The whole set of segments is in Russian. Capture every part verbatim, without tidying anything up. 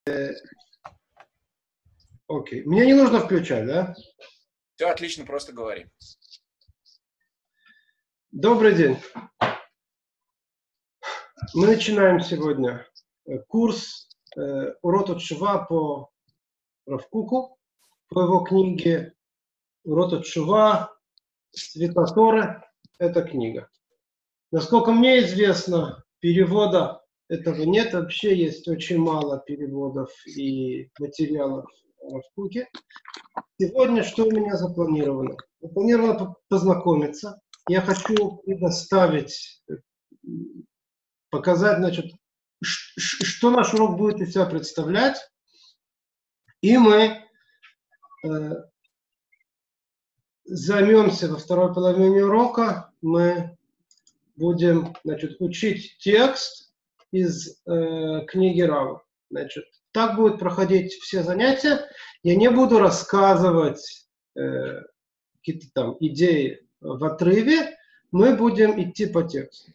Окей. Мне не нужно включать, да? Все отлично, просто говори. Добрый день. Мы начинаем сегодня курс э, Урот Тшува по Рав Куку, по его книге Урот Тшува Света Торы. Это книга. Насколько мне известно, перевода этого нет. Вообще есть очень мало переводов и материалов в Рав Куке. Сегодня что у меня запланировано? Запланировано познакомиться. Я хочу предоставить, показать, значит, что наш урок будет из себя представлять. И мы э, займемся во второй половине урока. Мы будем, значит, учить текст из э, книги Рава. Значит, так будут проходить все занятия. Я не буду рассказывать э, какие-то там идеи в отрыве. Мы будем идти по тексту.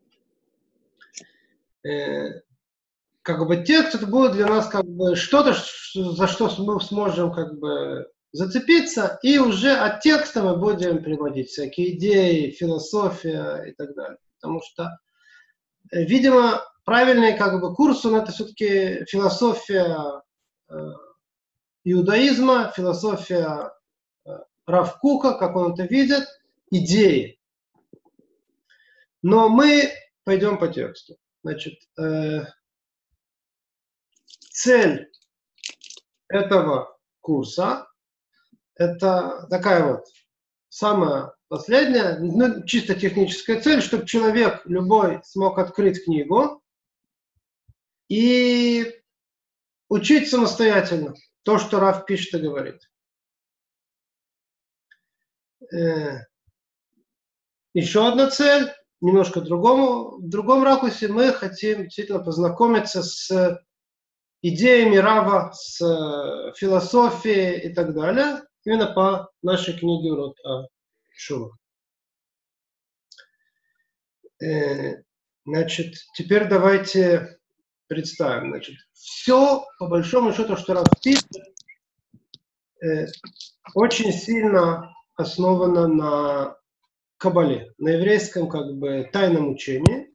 Э, как бы текст это будет для нас как бы что-то, за что мы сможем как бы зацепиться, и уже от текста мы будем приводить всякие идеи, философия и так далее. Потому что, видимо, правильный как бы курс, он это все-таки философия э, иудаизма, философия э, Рав Кука, как он это видит, идеи. Но мы пойдем по тексту. Значит, э, цель этого курса это такая вот самая последняя, ну, чисто техническая цель, чтобы человек любой смог открыть книгу и учить самостоятельно то, что Рав пишет и говорит. Э, еще одна цель, немножко другому, в другом ракурсе, мы хотим действительно познакомиться с идеями Рава, с философией и так далее, именно по нашей книге Урот Тшува. Э, значит, теперь давайте представим. Значит, все, по большому счету, что Рав пишет, э, очень сильно основано на Кабале, на еврейском как бы тайном учении.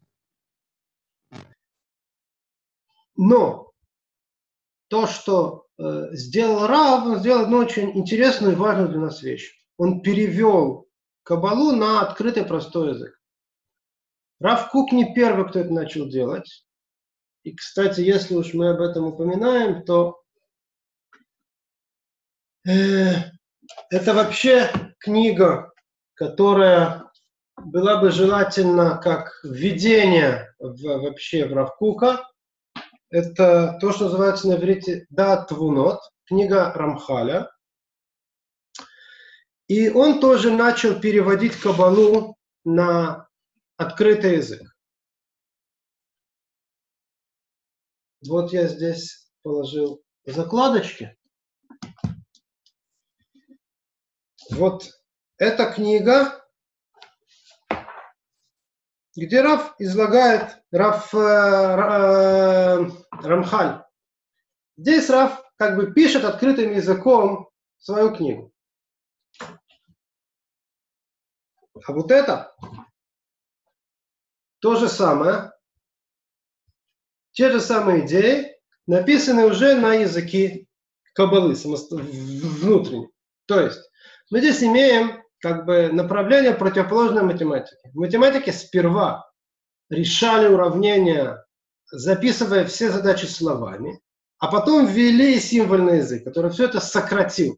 Но то, что э, сделал Рав, он сделал одну очень интересную и важную для нас вещь. Он перевел Кабалу на открытый простой язык. Рав Кук не первый, кто это начал делать. И, кстати, если уж мы об этом упоминаем, то э, это вообще книга, которая была бы желательна как введение в, вообще в Рав Кука. Это то, что называется на иврите Даат Твунот, книга Рамхаля. И он тоже начал переводить Кабалу на открытый язык. Вот я здесь положил закладочки. Вот эта книга, где Рав излагает, Рав э, Рамхаль. Здесь Рав как бы пишет открытым языком свою книгу. А вот это то же самое, те же самые идеи, написаны уже на языке Кабалы, внутренней. То есть мы здесь имеем как бы направление противоположной математике. В математике сперва решали уравнения, записывая все задачи словами, а потом ввели символьный язык, который все это сократил.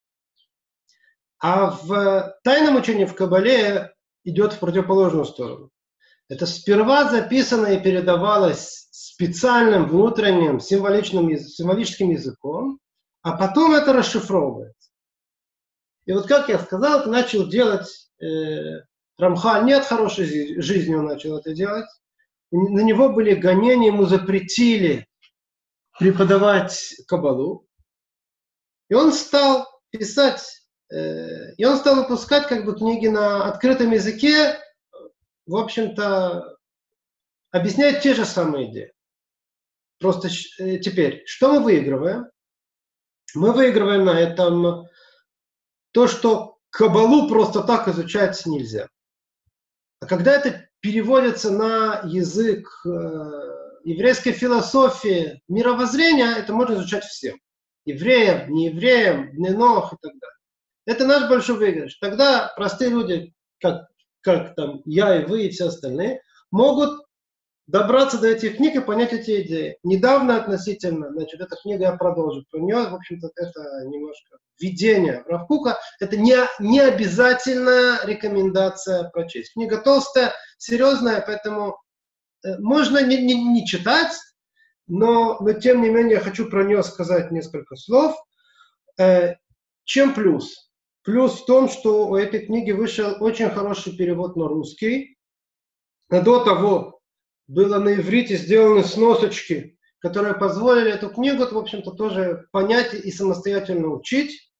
А в тайном учении в Кабале идет в противоположную сторону. Это сперва записано и передавалось специальным внутренним символичным, символическим языком, а потом это расшифровывается. И вот как я сказал, это начал делать э, Рамхаль не от хорошей жизни он начал это делать. На него были гонения, ему запретили преподавать Кабалу. И он стал писать, э, и он стал выпускать как бы книги на открытом языке, в общем-то, объясняет те же самые идеи. просто э, теперь, что мы выигрываем? Мы выигрываем на этом то, что кабалу просто так изучать нельзя. А когда это переводится на язык э, еврейской философии, мировоззрения, это можно изучать всем. Евреям, неевреям, бней-нох и так далее. Это наш большой выигрыш. Тогда простые люди, как, как там я и вы и все остальные, могут добраться до этих книг и понять эти идеи. Недавно относительно, значит, эта книга я продолжу. Про нее, в общем-то, это немножко введение в Рав Кока. Это не, не обязательная рекомендация прочесть. Книга толстая, серьезная, поэтому э, можно не, не, не читать, но, но тем не менее я хочу про нее сказать несколько слов. Э, чем плюс? Плюс в том, что у этой книги вышел очень хороший перевод на русский. А до того было на иврите сделаны сносочки, которые позволили эту книгу, в общем-то, тоже понять и самостоятельно учить.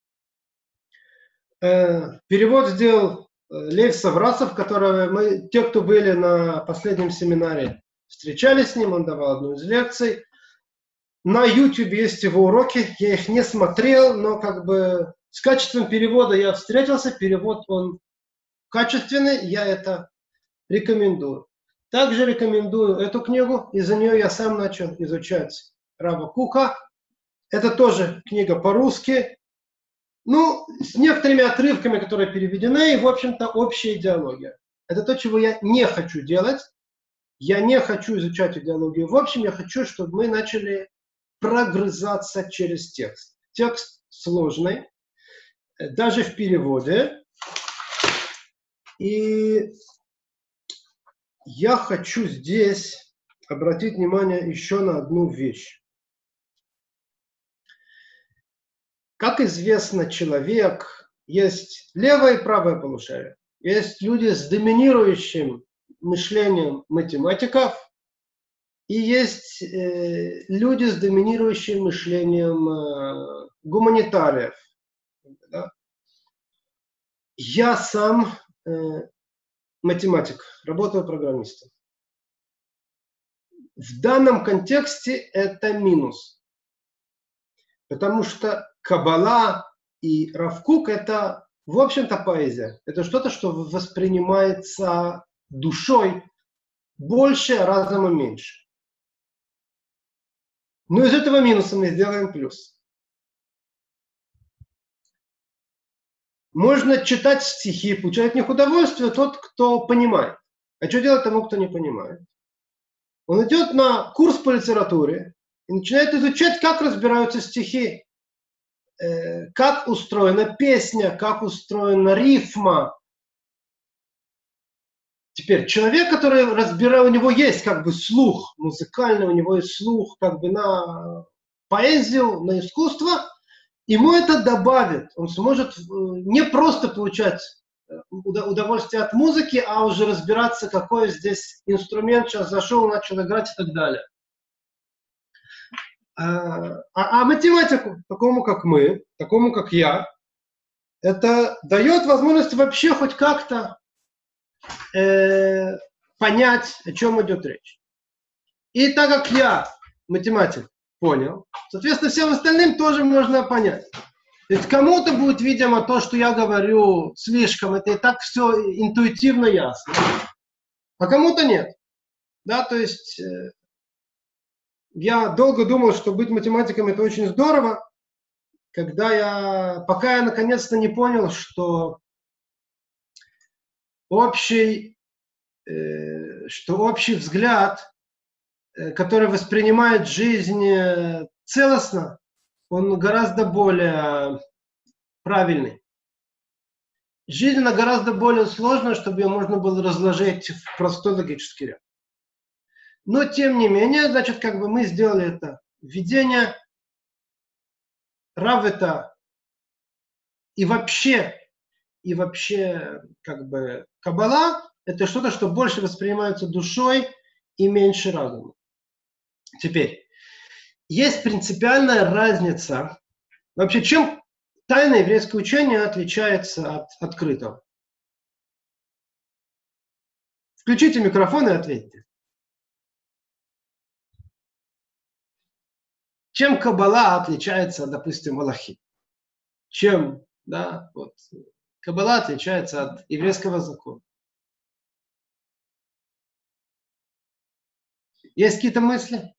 Э, перевод сделал Лев Саврасов, которого мы, те, кто были на последнем семинаре, встречались с ним, он давал одну из лекций. На YouTube есть его уроки, я их не смотрел, но как бы с качеством перевода я встретился, перевод он качественный, я это рекомендую. Также рекомендую эту книгу, из-за нее я сам начал изучать Рава Кока. Это тоже книга по-русски, ну, с некоторыми отрывками, которые переведены, и, в общем-то, общая идеология. Это то, чего я не хочу делать. Я не хочу изучать идеологию. В общем, я хочу, чтобы мы начали прогрызаться через текст. Текст сложный, даже в переводе. И я хочу здесь обратить внимание еще на одну вещь. Как известно, человек, есть левое и правое полушарие. Есть люди с доминирующим мышлением математиков, и есть э, люди с доминирующим мышлением э, гуманитариев. Да? Я сам э, математик, работаю программистом. В данном контексте это минус. Потому что Каббала и Рав Кук это, в общем-то, поэзия. Это что-то, что воспринимается душой больше, а разумом меньше. Но из этого минуса мы сделаем плюс. Можно читать стихи, получать от них удовольствие тот, кто понимает. А что делать тому, кто не понимает? Он идет на курс по литературе и начинает изучать, как разбираются стихи, э, как устроена песня, как устроена рифма. Теперь человек, который разбирает, у него есть как бы слух музыкальный, у него есть слух как бы на поэзию, на искусство, ему это добавит. Он сможет не просто получать удовольствие от музыки, а уже разбираться, какой здесь инструмент, сейчас зашел, начал играть и так далее. А, а математику, такому как мы, такому как я, это дает возможность вообще хоть как-то э, понять, о чем идет речь. И так как я математик понял, соответственно, всем остальным тоже можно понять. То есть кому-то будет, видимо, то, что я говорю, слишком, это и так все интуитивно ясно. А кому-то нет. Да, то есть э, я долго думал, что быть математиком это очень здорово, когда я, пока я наконец-то не понял, что общий, э, что общий взгляд, э, который воспринимает жизнь э, целостно, он гораздо более правильный. Жизнь она гораздо более сложная, чтобы ее можно было разложить в простой логический ряд. Но тем не менее, значит, как бы мы сделали это введение. Рав это и вообще, и вообще, как бы, Каббала это что-то, что больше воспринимается душой и меньше разумом. Теперь, есть принципиальная разница. Вообще, чем тайное еврейское учение отличается от открытого? Включите микрофон и ответьте. чем Каббала отличается, допустим, Алахи? Чем, да, вот, Каббала отличается от еврейского закона? Есть какие-то мысли?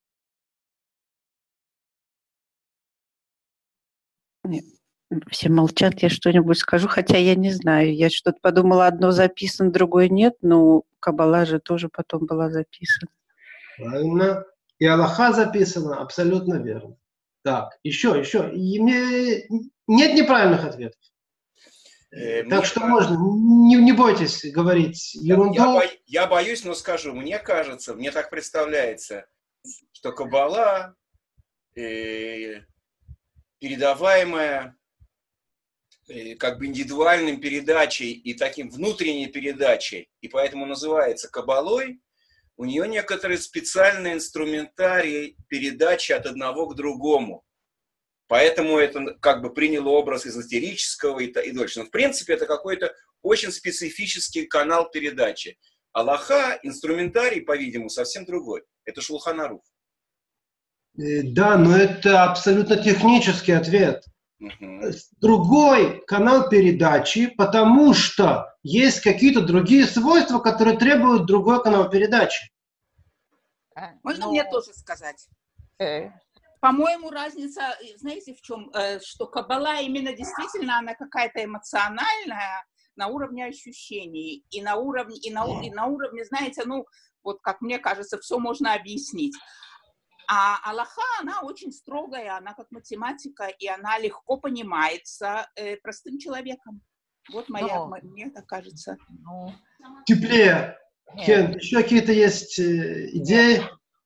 Нет. Все молчат, я что-нибудь скажу, хотя я не знаю. Я что-то подумала, одно записано, другое нет, но Каббала же тоже потом была записана. Правильно. И Алаха записана, абсолютно верно. Так, еще, еще. И мне... Нет неправильных ответов. Э, так мне что кажется, можно, не, не бойтесь говорить ерунду. Я, бо, я боюсь, но скажу, мне кажется, мне так представляется, что Каббала, э, передаваемая э, как бы индивидуальным передачей и таким внутренней передачей, и поэтому называется Каббалой, у нее некоторый специальный инструментарий передачи от одного к другому. Поэтому это как бы приняло образ эзотерического и, и дольше. Но в принципе это какой-то очень специфический канал передачи. Алаха, инструментарий, по-видимому, совсем другой. Это Шулхан Арух. Да, но это абсолютно технический ответ. Угу. Другой канал передачи, потому что есть какие-то другие свойства, которые требуют другой канал передачи. Можно Но... мне тоже сказать? Э. По-моему, разница, знаете, в чем? Что Каббала именно действительно, она какая-то эмоциональная на уровне ощущений. И на уровне, и на, и на уровне, знаете, ну, вот как мне кажется, все можно объяснить. А Алаха, она очень строгая, она как математика, и она легко понимается э, простым человеком. Вот моя, Но... мне так кажется. Ну... Теплее. Нет. Кен, еще какие-то есть э, идеи?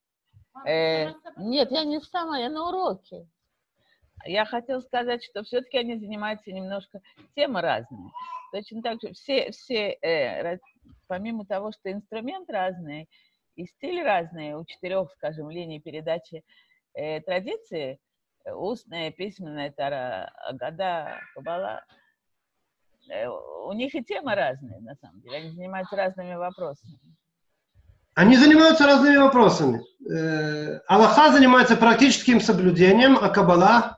Э, нет, я не сама, я на уроке. Я хотела сказать, что все-таки они занимаются немножко, темы разные. Точно так же все, все э, помимо того, что инструмент разный, и стиль разный, у четырех, скажем, линий передачи э, традиции, устная, письменная, Тара, Агада, Каббала, э, у них и темы разные, на самом деле. Они занимаются разными вопросами. Они занимаются разными вопросами. Э, Алаха занимается практическим соблюдением, а Каббала?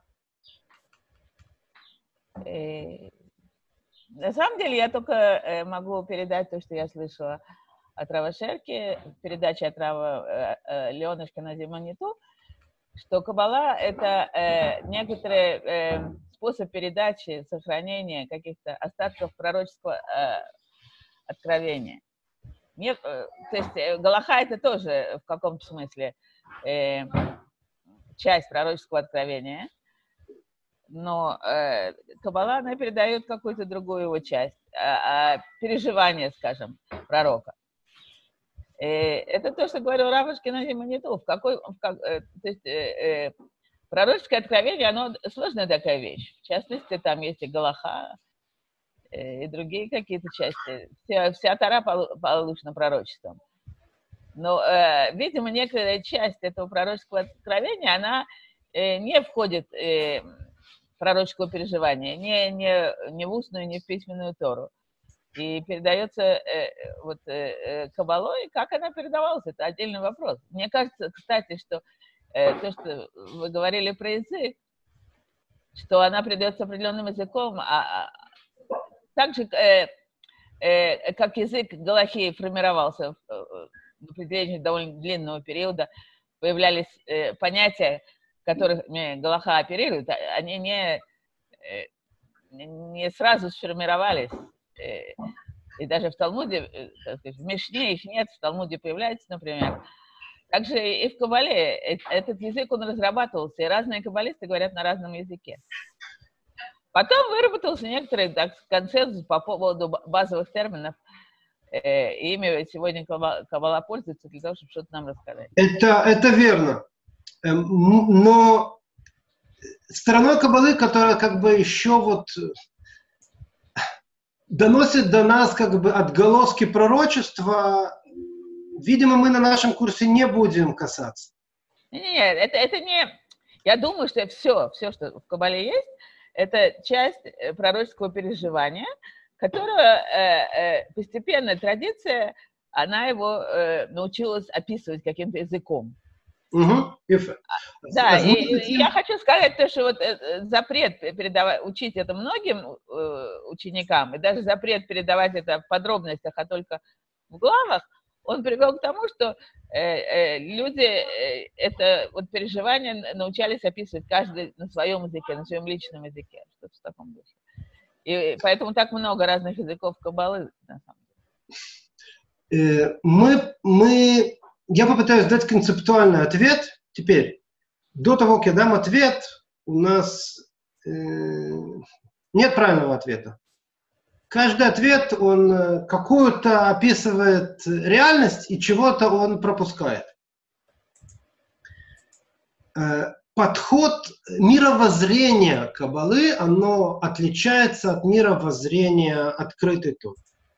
Э, на самом деле я только э, могу передать то, что я слышала от Рава Шерки, передача от Рава э, э, Леонушка на Зимониту, что Каббала — это э, некоторый э, способ передачи, сохранения каких-то остатков пророческого э, откровения. Не, э, то есть э, Галаха — это тоже в каком-то смысле э, часть пророческого откровения, но э, Каббала, она передает какую-то другую его часть, а, а переживание, скажем, пророка. И это то, что говорил Рав Ашкенази Маниту. В какой, в как, э, то есть, э, э, пророческое откровение, оно сложная такая вещь. В частности, там есть и Галаха, э, и другие какие-то части. Вся, вся Тора получена пророчеством. Но, э, видимо, некоторая часть этого пророческого откровения, она э, не входит э, в пророческое переживание, не, не, не в устную, не в письменную Тору. И передается э, вот э, Каббалой, как она передавалась, это отдельный вопрос. Мне кажется, кстати, что э, то, что вы говорили про язык, что она передается определенным языком, а, а так же, э, э, как язык Галахи формировался в, в определении довольно длинного периода, появлялись э, понятия, которыми Галаха оперирует, они не, э, не сразу сформировались. И даже в Талмуде, так сказать, в Мишне их нет, в Талмуде появляется, например. Также и в Каббале этот язык, он разрабатывался, и разные каббалисты говорят на разном языке. Потом выработался некоторый так, консенсус по поводу базовых терминов, э, и ими сегодня Каббала пользуется для того, чтобы что-то нам рассказать. Это, это верно. Но стороной Каббалы, которая как бы еще вот доносит до нас как бы отголоски пророчества, видимо, мы на нашем курсе не будем касаться. Нет, это, это не... Я думаю, что все, все, что в Каббале есть, это часть пророческого переживания, которое э, э, постепенно традиция, она его э, научилась описывать каким-то языком. Угу. Да, и, и я хочу сказать то, что вот запрет передавать, учить это многим э, ученикам, и даже запрет передавать это в подробностях, а только в главах, он привел к тому, что э, э, люди э, это вот переживание научались описывать каждый на своем языке, на своем личном языке, что-то в таком духе. И поэтому так много разных языков каббалы, на самом деле. Э, мы, мы, я попытаюсь дать концептуальный ответ. Теперь, до того, как я дам ответ, у нас э, нет правильного ответа. Каждый ответ, он какую-то описывает реальность и чего-то он пропускает. Подход мировоззрения каббалы, оно отличается от мировоззрения открытой Торы.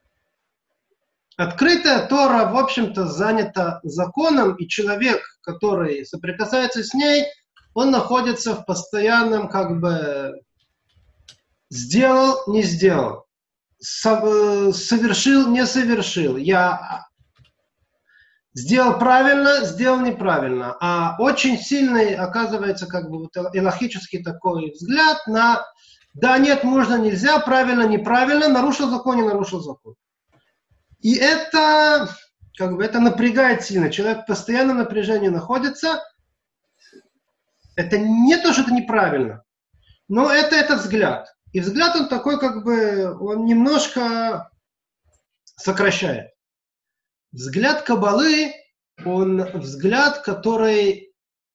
Открытая Тора, в общем-то, занята законом, и человек, который соприкасается с ней, он находится в постоянном, как бы, сделал, не сделал. Совершил, не совершил. Я сделал правильно, сделал неправильно. А очень сильный, оказывается, как бы вот элохический такой взгляд на да, нет, можно, нельзя, правильно, неправильно, нарушил закон, не нарушил закон. И это, как бы, это напрягает сильно. Человек в постоянном напряжении находится. Это не то, что это неправильно, но это этот взгляд. И взгляд он такой, как бы, он немножко сокращает. Взгляд каббалы, он взгляд, который,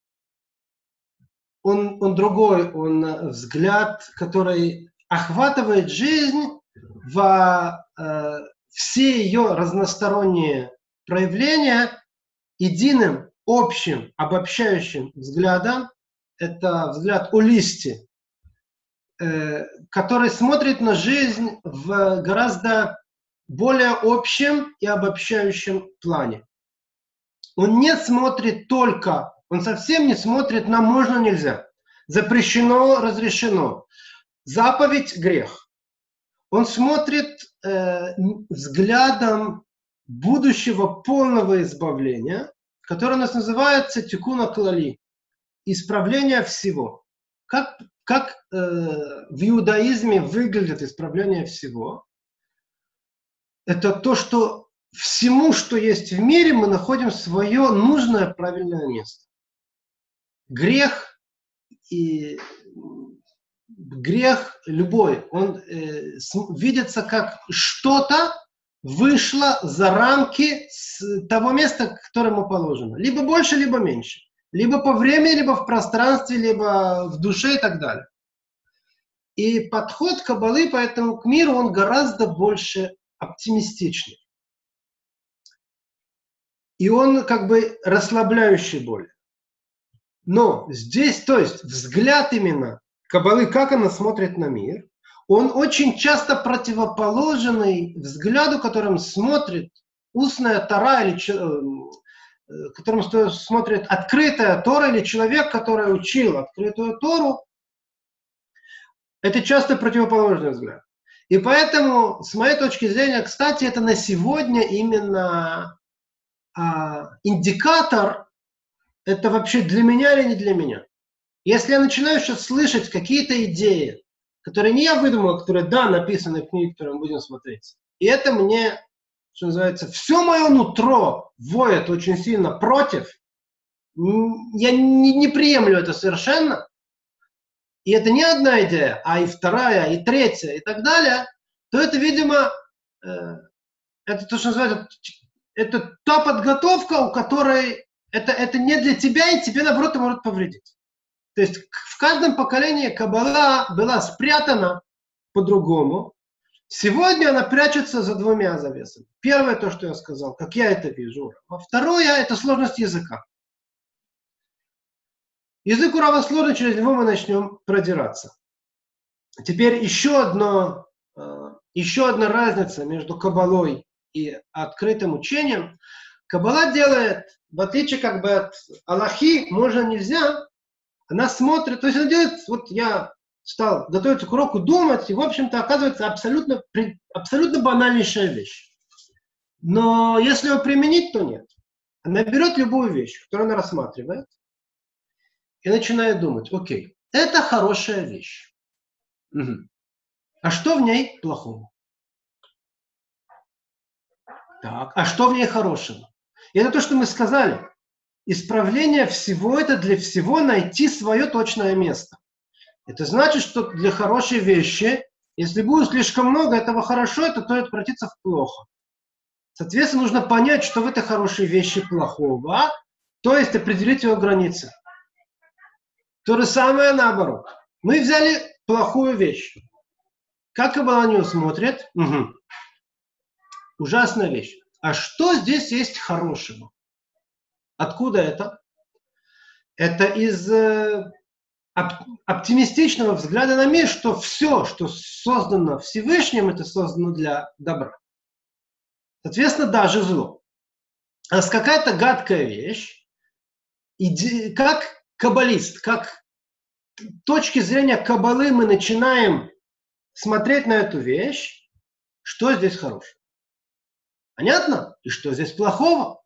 он, он другой, он взгляд, который охватывает жизнь в э, все ее разносторонние проявления единым, общим, обобщающим взглядом. Это взгляд Олисти, который смотрит на жизнь в гораздо более общем и обобщающем плане. Он не смотрит только, он совсем не смотрит на можно, нельзя, запрещено, разрешено, заповедь, грех. Он смотрит э, взглядом будущего полного избавления, которое у нас называется тикуна клали, исправление всего. Как Как э, в иудаизме выглядит исправление всего? Это то, что всему, что есть в мире, мы находим свое нужное, правильное место. Грех и грех любой, он э, видится как что-то вышло за рамки с того места, которое ему положено. Либо больше, либо меньше. Либо по времени, либо в пространстве, либо в душе и так далее. И подход каббалы поэтому к миру, он гораздо больше оптимистичный. И он как бы расслабляющий более. Но здесь, то есть взгляд именно каббалы, как она смотрит на мир, он очень часто противоположный взгляду, которым смотрит устная Тора или которым смотрит открытая Тора или человек, который учил открытую Тору, это часто противоположный взгляд. И поэтому, с моей точки зрения, кстати, это на сегодня именно а, индикатор, это вообще для меня или не для меня. Если я начинаю сейчас слышать какие-то идеи, которые не я выдумал, которые, да, написаны в книге, которые мы будем смотреть, и это мне, что называется, все мое нутро воет очень сильно против, я не, не приемлю это совершенно, и это не одна идея, а и вторая, и третья, и так далее, то это, видимо, э, это то, что называется, это та подготовка, у которой это, это не для тебя, и тебе, наоборот, может повредить. То есть в каждом поколении каббала была спрятана по-другому. Сегодня она прячется за двумя завесами. Первое, то, что я сказал, как я это вижу. А второе, это сложность языка. Язык урава сложный, через него мы начнем продираться. Теперь еще, одно, еще одна разница между каббалой и открытым учением. Каббала делает, в отличие как бы от алахи, можно, нельзя, она смотрит, то есть она делает, вот я стал готовиться к уроку, думать, и, в общем-то, оказывается абсолютно, абсолютно банальнейшая вещь. Но если его применить, то нет. Она берет любую вещь, которую она рассматривает, и начинает думать, окей, это хорошая вещь. Угу. А что в ней плохого? Так, а что в ней хорошего? И это то, что мы сказали. Исправление всего – это для всего найти свое точное место. Это значит, что для хорошей вещи, если будет слишком много этого хорошо, это то превратится в плохо. Соответственно, нужно понять, что в этой хорошей вещи плохого, то есть определить его границы. То же самое наоборот. Мы взяли плохую вещь. Как Каббала на нее смотрит? Угу. Ужасная вещь. А что здесь есть хорошего? Откуда это? Это из э, оп- оптимистичного взгляда на мир, что все, что создано Всевышним, это создано для добра. Соответственно, даже зло. А с какая-то гадкая вещь, иде- как каббалист, как точки зрения Каббалы мы начинаем смотреть на эту вещь, что здесь хорошего. Понятно? И что здесь плохого?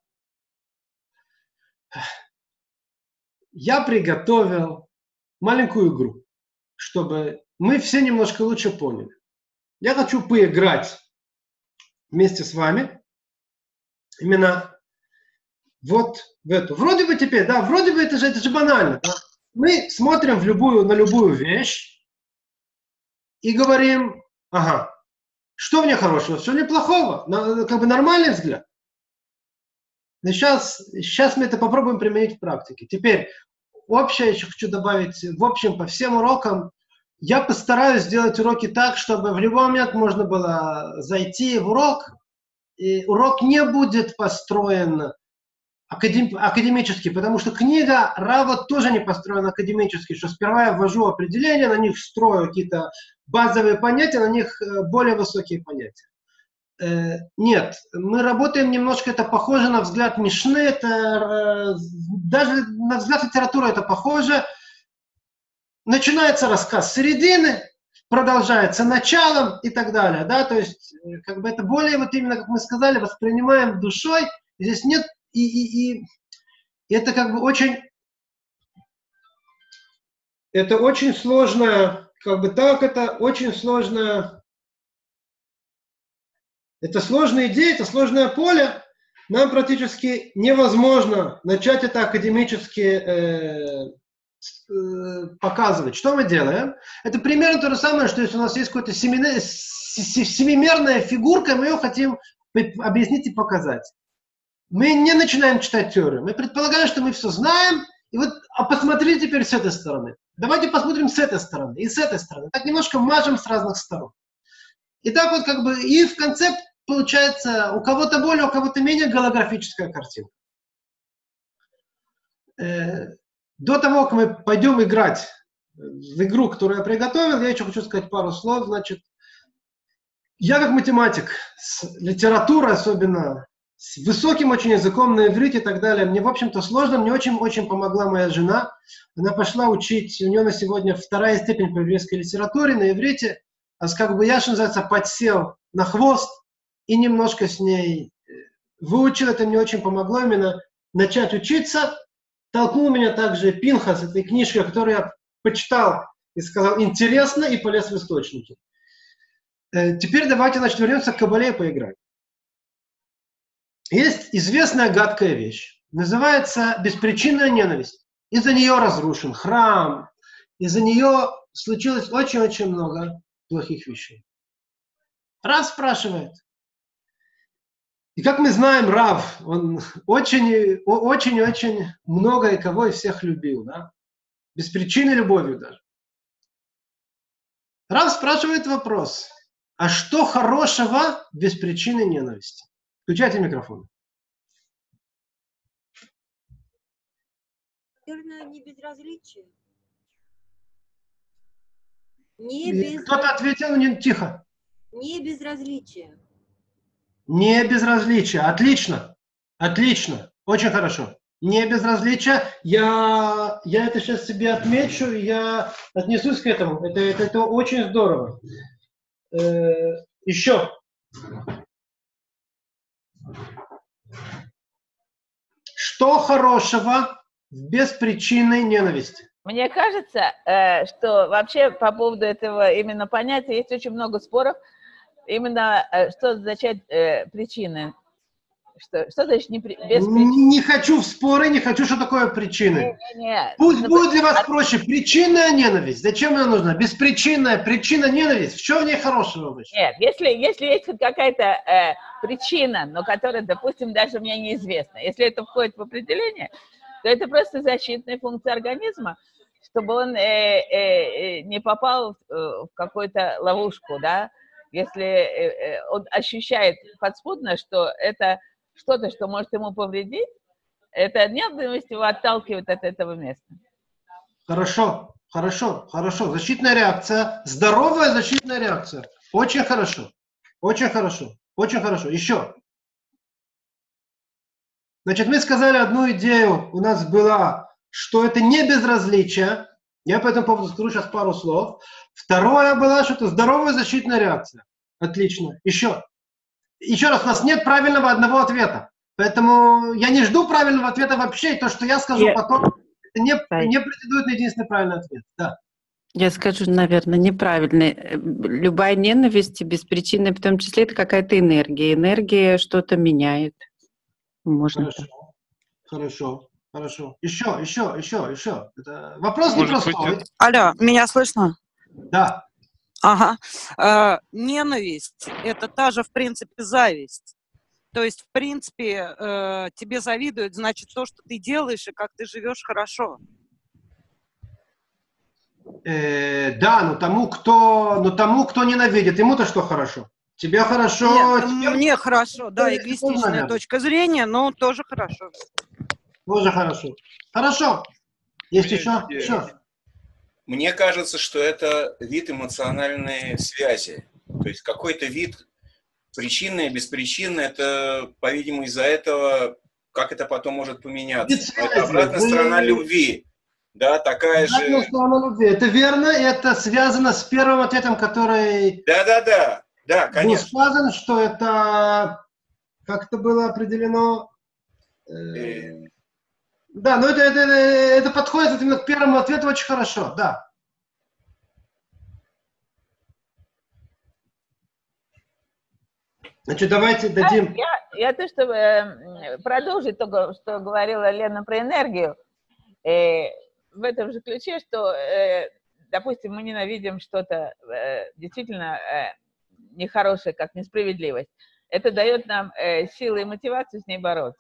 Я приготовил маленькую игру, чтобы мы все немножко лучше поняли. Я хочу поиграть вместе с вами именно вот в эту. Вроде бы теперь, да, вроде бы это же, это же банально. Да? Мы смотрим в любую, на любую вещь и говорим, ага, что в ней хорошего, что в ней плохого, на, как бы нормальный взгляд. Но сейчас, сейчас мы это попробуем применить в практике. Теперь, общее еще хочу добавить, в общем, по всем урокам, я постараюсь сделать уроки так, чтобы в любой момент можно было зайти в урок, и урок не будет построен академ, академически, потому что книга Рава тоже не построена академически, что сперва я ввожу определения, на них строю какие-то базовые понятия, на них более высокие понятия. Э, нет, мы работаем немножко, это похоже на взгляд Мишны, это э, даже на взгляд литературы это похоже. Начинается рассказ с середины, продолжается началом и так далее, да, то есть как бы это более вот именно, как мы сказали, воспринимаем душой, здесь нет и, и, и это как бы очень, это очень сложно, как бы так, это очень сложно. Это сложная идея, это сложное поле. Нам практически невозможно начать это академически э, э, показывать. Что мы делаем? Это примерно то же самое, что если у нас есть какая-то семимерная фигурка, мы ее хотим объяснить и показать. Мы не начинаем читать теорию. Мы предполагаем, что мы все знаем. И вот, а посмотрите теперь с этой стороны. Давайте посмотрим с этой стороны и с этой стороны. Так немножко мажем с разных сторон. И так вот как бы, и в конце получается у кого-то более, у кого-то менее голографическая картина. Э, до того, как мы пойдем играть в игру, которую я приготовил, я еще хочу сказать пару слов. Значит, я как математик, с литературой особенно, с высоким очень языком на иврите и так далее, мне, в общем-то, сложно, мне очень-очень помогла моя жена. Она пошла учить, у нее на сегодня вторая степень по еврейской литературе на иврите. А как бы я, что называется, подсел на хвост и немножко с ней выучил. Это мне очень помогло именно начать учиться. Толкнул меня также Пинхас, этой книжкой, которую я почитал и сказал интересно, и полез в источники. Теперь давайте, значит, вернемся к Кабале и поиграем. Есть известная гадкая вещь. Называется беспричинная ненависть. Из-за нее разрушен храм. Из-за нее случилось очень-очень много плохих вещей. Рав спрашивает. И как мы знаем, Рав, он очень-очень много и кого и всех любил, да? Без причины любовью даже. Рав спрашивает вопрос. А что хорошего без причины ненависти? Включайте микрофон. Наверное, не безразличие. Не без... Кто-то ответил, не, тихо. Не безразличие. Не безразличие. Отлично. Отлично. Очень хорошо. Не безразличие. Я, я это сейчас себе отмечу, и я отнесусь к этому. Это, это, это очень здорово. Э, еще. что хорошего в беспричинной ненависти? Мне кажется, э, что вообще по поводу этого именно понятия есть очень много споров. Именно э, что означает э, причины. Что, что значит не при, без причин? Не хочу в споры, не хочу, что такое причины. Не, не, не. Пусть Ну, будет для вас проще. Причинная ненависть. Зачем она нужна? Беспричинная причина ненависть. Что в ней хорошего обычно? Нет, если, если есть хоть какая-то э, причина, но которая, допустим, даже мне неизвестна, если это входит в определение, то это просто защитная функция организма, чтобы он э, э, не попал в, в какую-то ловушку, да, если э, э, он ощущает подспудно, что это что-то, что может ему повредить, это ненависть его отталкивает от этого места. Хорошо, хорошо, хорошо. Защитная реакция, здоровая защитная реакция. Очень хорошо, очень хорошо, очень хорошо. Еще. Значит, мы сказали одну идею, у нас была, что это не безразличие. Я по этому поводу скажу сейчас пару слов. Второе было, что это здоровая защитная реакция. Отлично. Еще. Еще раз, у нас нет правильного одного ответа. Поэтому я не жду правильного ответа вообще. И то, что я скажу Я... потом, это не, не претендует на единственный правильный ответ. Да. Я скажу, наверное, неправильно. Любая ненависть, беспричинная, в том числе, это какая-то энергия. Энергия что-то меняет. Можно. Хорошо. Хорошо. Хорошо. Еще, еще, еще, еще. Это вопрос Может непростой. быть... Алло, меня слышно? Да. Ага. Э, ненависть – это та же, в принципе, зависть. То есть, в принципе, э, тебе завидуют, значит, то, что ты делаешь и как ты живешь, хорошо. Э, да, но тому, кто, но тому, кто ненавидит, ему-то что хорошо? Тебе хорошо? Нет, тебе... мне хорошо, да, Это эгоистичная тоже точка зрения, но тоже хорошо. Тоже хорошо. Хорошо. Есть Мне- еще? Еще. Мне кажется, что это вид эмоциональной связи. То есть какой-то вид причинное, беспричинное, это, по-видимому, из-за этого, как это потом может поменяться. Вид Это связи. обратная Вы- сторона любви. Да, такая Обратная же... сторона любви. Это верно, это связано с первым ответом, который Да-да-да, да, был конечно. сказан, что это, как это было определено, э, Э, да, но это, это, это подходит именно к первому ответу очень хорошо, да. Значит, давайте дадим... Я, я то, чтобы э, продолжить то, что говорила Лена про энергию, э, в этом же ключе, что, э, допустим, мы ненавидим что-то э, действительно э, нехорошее, как несправедливость. Это дает нам э, силы и мотивацию с ней бороться.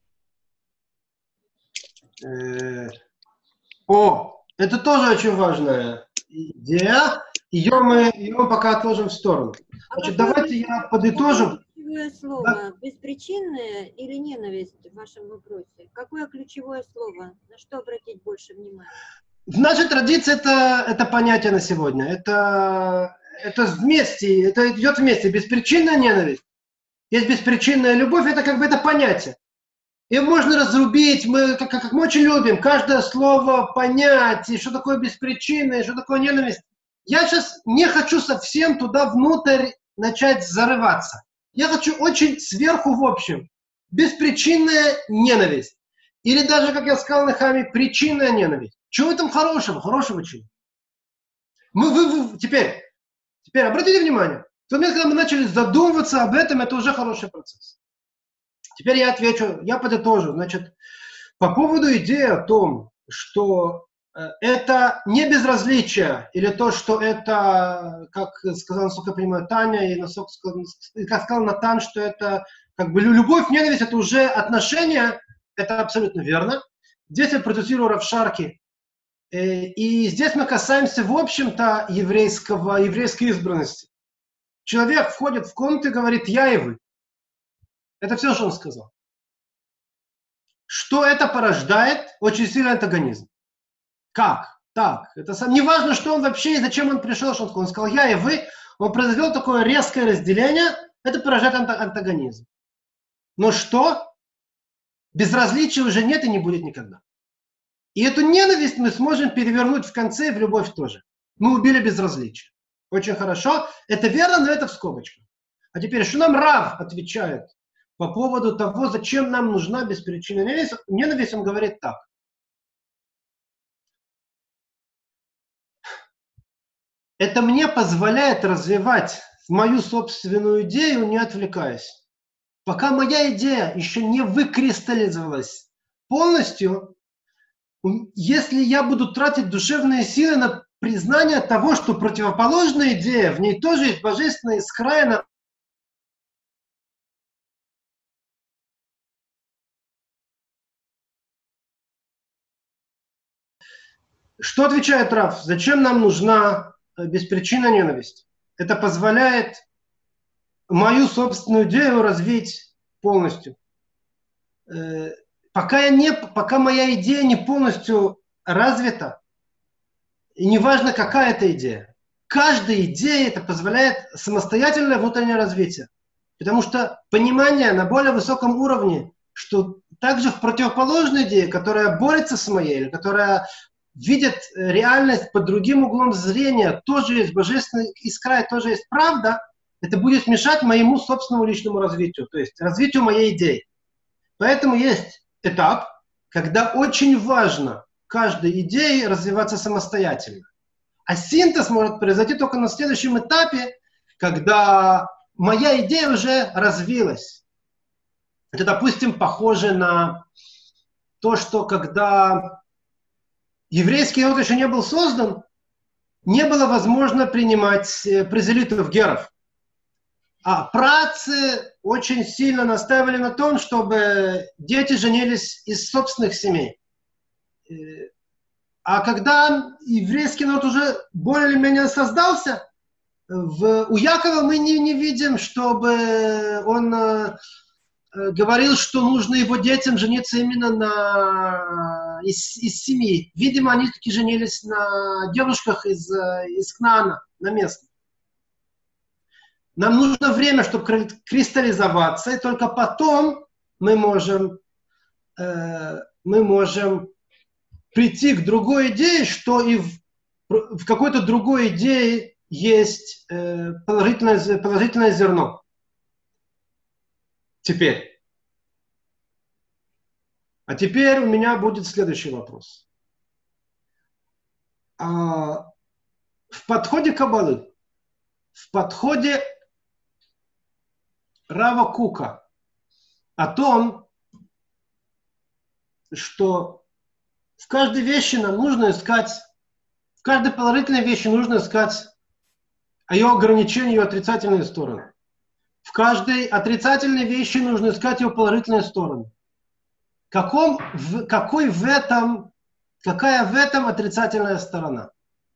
Э, О, это тоже очень важная идея. Ее мы, ее мы пока отложим в сторону. Значит, давайте я подытожу. Ключевое слово беспричинное или ненависть в вашем вопросе? Какое ключевое слово? На что обратить больше внимания? В нашей традиции это, это понятие на сегодня. Это, это вместе, это идет вместе. Беспричинная ненависть. Есть беспричинная любовь, это как бы это понятие. И можно разрубить, мы, как, как мы очень любим, каждое слово понять, и что такое беспричинное, что такое ненависть. Я сейчас не хочу совсем туда внутрь начать зарываться. Я хочу очень сверху в общем. Беспричинная ненависть. Или даже, как я сказал Нехами, причинная ненависть. Чего там хорошего? Хорошего чего? Мы, вы, вы, теперь, теперь обратите внимание. В тот момент, когда мы начали задумываться об этом, это уже хороший процесс. Теперь я отвечу, я подытожу. Значит, по поводу идеи о том, что это не безразличие, или то, что это, как сказал, насколько я понимаю, Таня, и насколько, как сказал Натан, что это как бы любовь, ненависть, это уже отношения, это абсолютно верно. Здесь я процитирую Рав Шарки. И здесь мы касаемся, в общем-то, еврейского, еврейской избранности. Человек входит в комнату и говорит «я и вы». Это все, что он сказал. Что это порождает? Очень сильный антагонизм. Как? Так. Это сам... Не важно, что он вообще и зачем он пришел, что он сказал. Он сказал «я» и «вы». Он произвел такое резкое разделение. Это порождает антагонизм. Но что? Безразличия уже нет и не будет никогда. И эту ненависть мы сможем перевернуть в конце и в любовь тоже. Мы убили безразличие. Очень хорошо. Это верно, но это в скобочках. А теперь, что нам Рав отвечает по поводу того, зачем нам нужна беспричинная ненависть, ненависть, он говорит так. Это мне позволяет развивать мою собственную идею, не отвлекаясь. Пока моя идея еще не выкристаллизовалась полностью, если я буду тратить душевные силы на признание того, что противоположная идея, в ней тоже есть божественная искра, она что отвечает Рав? Зачем нам нужна беспричинная ненависть? Это позволяет мою собственную идею развить полностью. Пока, я не, пока моя идея не полностью развита, и неважно, какая это идея, каждая идея это позволяет самостоятельное внутреннее развитие. Потому что понимание на более высоком уровне, что также в противоположной идее, которая борется с моей, или которая видит реальность под другим углом зрения, тоже есть божественная искра, тоже есть правда, это будет мешать моему собственному личному развитию, то есть развитию моей идеи. Поэтому есть этап, когда очень важно каждой идее развиваться самостоятельно. А синтез может произойти только на следующем этапе, когда моя идея уже развилась. Это, допустим, похоже на то, что когда еврейский народ еще не был создан, не было возможно принимать прозелитов, геров. А праотцы очень сильно настаивали на том, чтобы дети женились из собственных семей. А когда еврейский народ уже более или менее создался, в, у Якова мы не, не видим, чтобы он э, говорил, что нужно его детям жениться именно на, из, из семьи. Видимо, они таки женились на девушках из, из Кнаана, на местных. Нам нужно время, чтобы кристаллизоваться, и только потом мы можем, э, мы можем прийти к другой идее, что и в, в какой-то другой идее есть э, положительное, положительное зерно. Теперь. А теперь у меня будет следующий вопрос. А, в подходе Каббалы, в подходе Рава Кука о том, что в каждой вещи нам нужно искать, в каждой положительной вещи нужно искать ее ограничения, ее отрицательные стороны. В каждой отрицательной вещи нужно искать ее положительные стороны. Каком, в, какой в этом, какая в этом отрицательная сторона?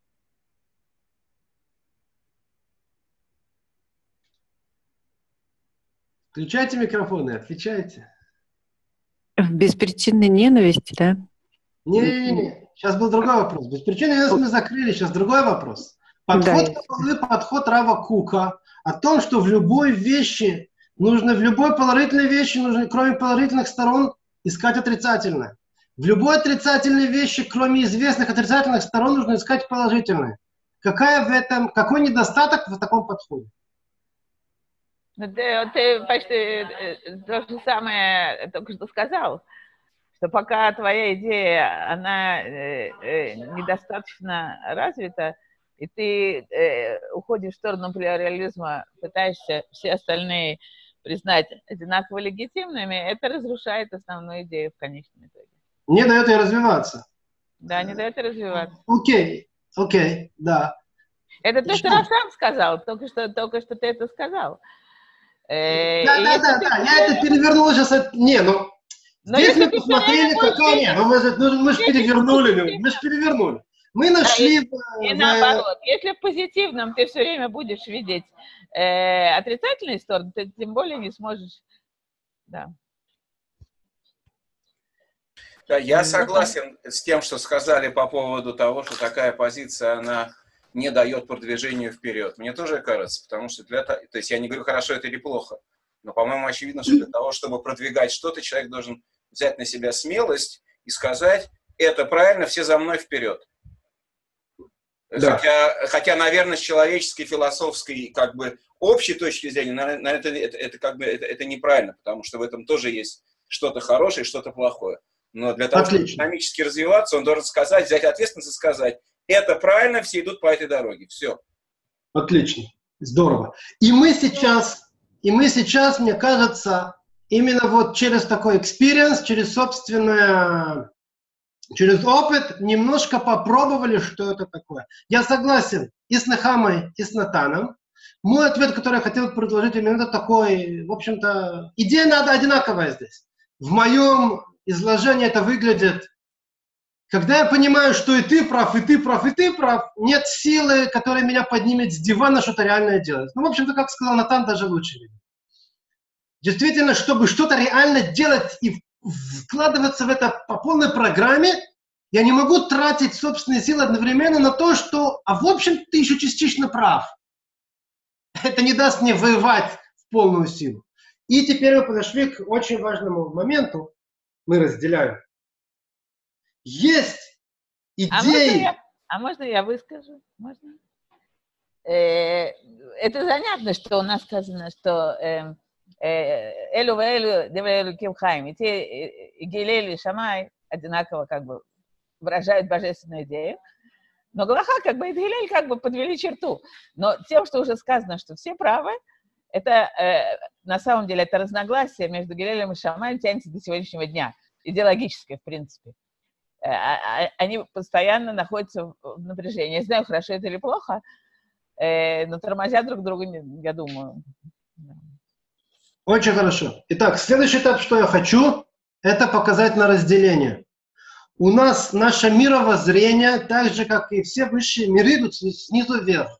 Включайте микрофоны, отвечайте. В беспричинной ненависти, да? Не-не-не, сейчас был другой вопрос. Беспричинную ненависть мы закрыли, сейчас другой вопрос. Подход, да, подход Рава Кука о том, что в любой вещи, нужно в любой положительной вещи, нужно, кроме положительных сторон, искать отрицательное. В любой отрицательной вещи, кроме известных отрицательных сторон, нужно искать положительное. Какая в этом, какой недостаток в таком подходе? Ну, ты, ты почти то же самое только что сказал, что пока твоя идея, она э, э, недостаточно развита, и ты э, уходишь в сторону плюрализма, пытаешься все остальные признать одинаково легитимными, это разрушает основную идею в конечном итоге. Не дает ей развиваться. Да, не дает ей развиваться. Окей, окей, да. Это то, что Раф сам сказал, только что, только что ты это сказал. Э, да, да, да, да, я это перевернул сейчас. От... Не, ну, но здесь мы посмотрели, какая... Не, ну мы же, ну, мы же перевернули, мы же перевернули. Мы нашли... Да, и, и наоборот, если в позитивном ты все время будешь видеть э, отрицательные стороны, ты тем более не сможешь... Да. Да, я согласен с тем, что сказали по поводу того, что такая позиция, она не дает продвижению вперед. Мне тоже кажется, потому что для того... То есть я не говорю, хорошо это или плохо, но, по-моему, очевидно, что для того, чтобы продвигать что-то, человек должен взять на себя смелость и сказать, это правильно, все за мной вперед. Да. Хотя, хотя, наверное, с человеческой, философской, как бы, общей точки зрения, наверное, это, это, это, как бы, это, это неправильно, потому что в этом тоже есть что-то хорошее, что-то плохое. Но для того, Отлично. чтобы экономически развиваться, он должен сказать, взять ответственность и сказать, это правильно, все идут по этой дороге. Все. Отлично. Здорово. И мы сейчас, и мы сейчас, мне кажется, именно вот через такой experience, через собственное, через опыт немножко попробовали, что это такое. Я согласен и с Нехамой, и с Натаном. Мой ответ, который я хотел предложить, именно такой, в общем-то, идея надо одинаковая здесь. В моем изложении это выглядит, когда я понимаю, что и ты прав, и ты прав, и ты прав, нет силы, которая меня поднимет с дивана, что-то реальное делать. Ну, в общем-то, как сказал Натан, даже лучше. Действительно, чтобы что-то реально делать и вкладываться в это по полной программе, я не могу тратить собственные силы одновременно на то, что, а в общем, ты еще частично прав. Это не даст мне воевать в полную силу. И теперь мы подошли к очень важному моменту. Мы разделяем. Есть идеи... А можно я, а можно я выскажу? Можно? Э, это занятно, что у нас сказано, что Элю вэлю девэлю кивхайм. И те Гилель и Шамай одинаково как бы выражают божественную идею. Но Галаха как бы и Гилель как бы подвели черту. Но тем, что уже сказано, что все правы, это э, на самом деле это разногласие между Гилелем и Шамаем тянется до сегодняшнего дня. Идеологическое, в принципе. Они постоянно находятся в напряжении. Я не знаю, хорошо это или плохо, но тормозят друг друга, я думаю. Очень хорошо. Итак, следующий этап, что я хочу, это показать на разделение. У нас наше мировоззрение, так же, как и все высшие миры, идут снизу вверх.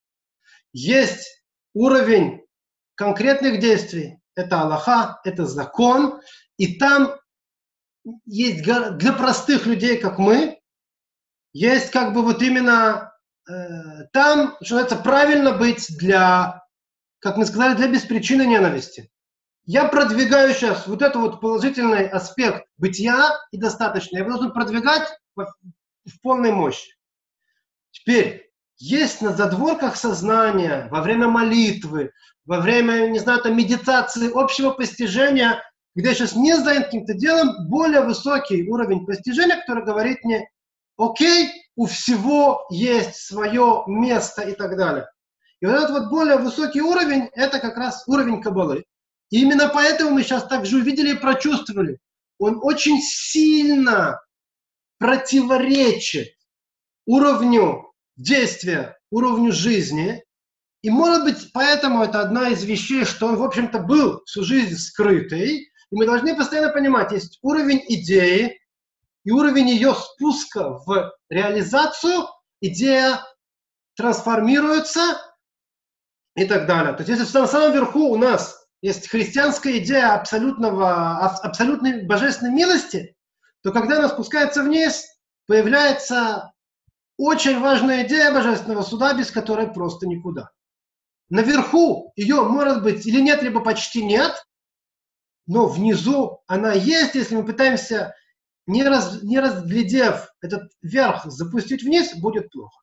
Есть уровень конкретных действий. Это Аллаха, это закон. И там есть для простых людей, как мы, есть как бы вот именно э, там, что называется, правильно быть для, как мы сказали, для беспричинной ненависти. Я продвигаю сейчас вот этот вот положительный аспект бытия и достаточно. Я его должен продвигать в, в полной мощи. Теперь, есть на задворках сознания, во время молитвы, во время, не знаю, там, медитации, общего постижения, где я сейчас не занят каким-то делом, более высокий уровень постижения, который говорит мне, окей, у всего есть свое место и так далее. И вот этот вот более высокий уровень, это как раз уровень Каббалы. И именно поэтому мы сейчас также увидели и прочувствовали. Он очень сильно противоречит уровню действия, уровню жизни. И может быть, поэтому это одна из вещей, что он, в общем-то, был всю жизнь скрытый. И мы должны постоянно понимать, есть уровень идеи и уровень ее спуска в реализацию, идея трансформируется и так далее. То есть если на самом верху у нас есть христианская идея абсолютного, абсолютной божественной милости, то когда она спускается вниз, появляется очень важная идея божественного суда, без которой просто никуда. Наверху ее может быть или нет, либо почти нет, но внизу она есть, если мы пытаемся, не, раз, не разглядев этот верх, запустить вниз, будет плохо.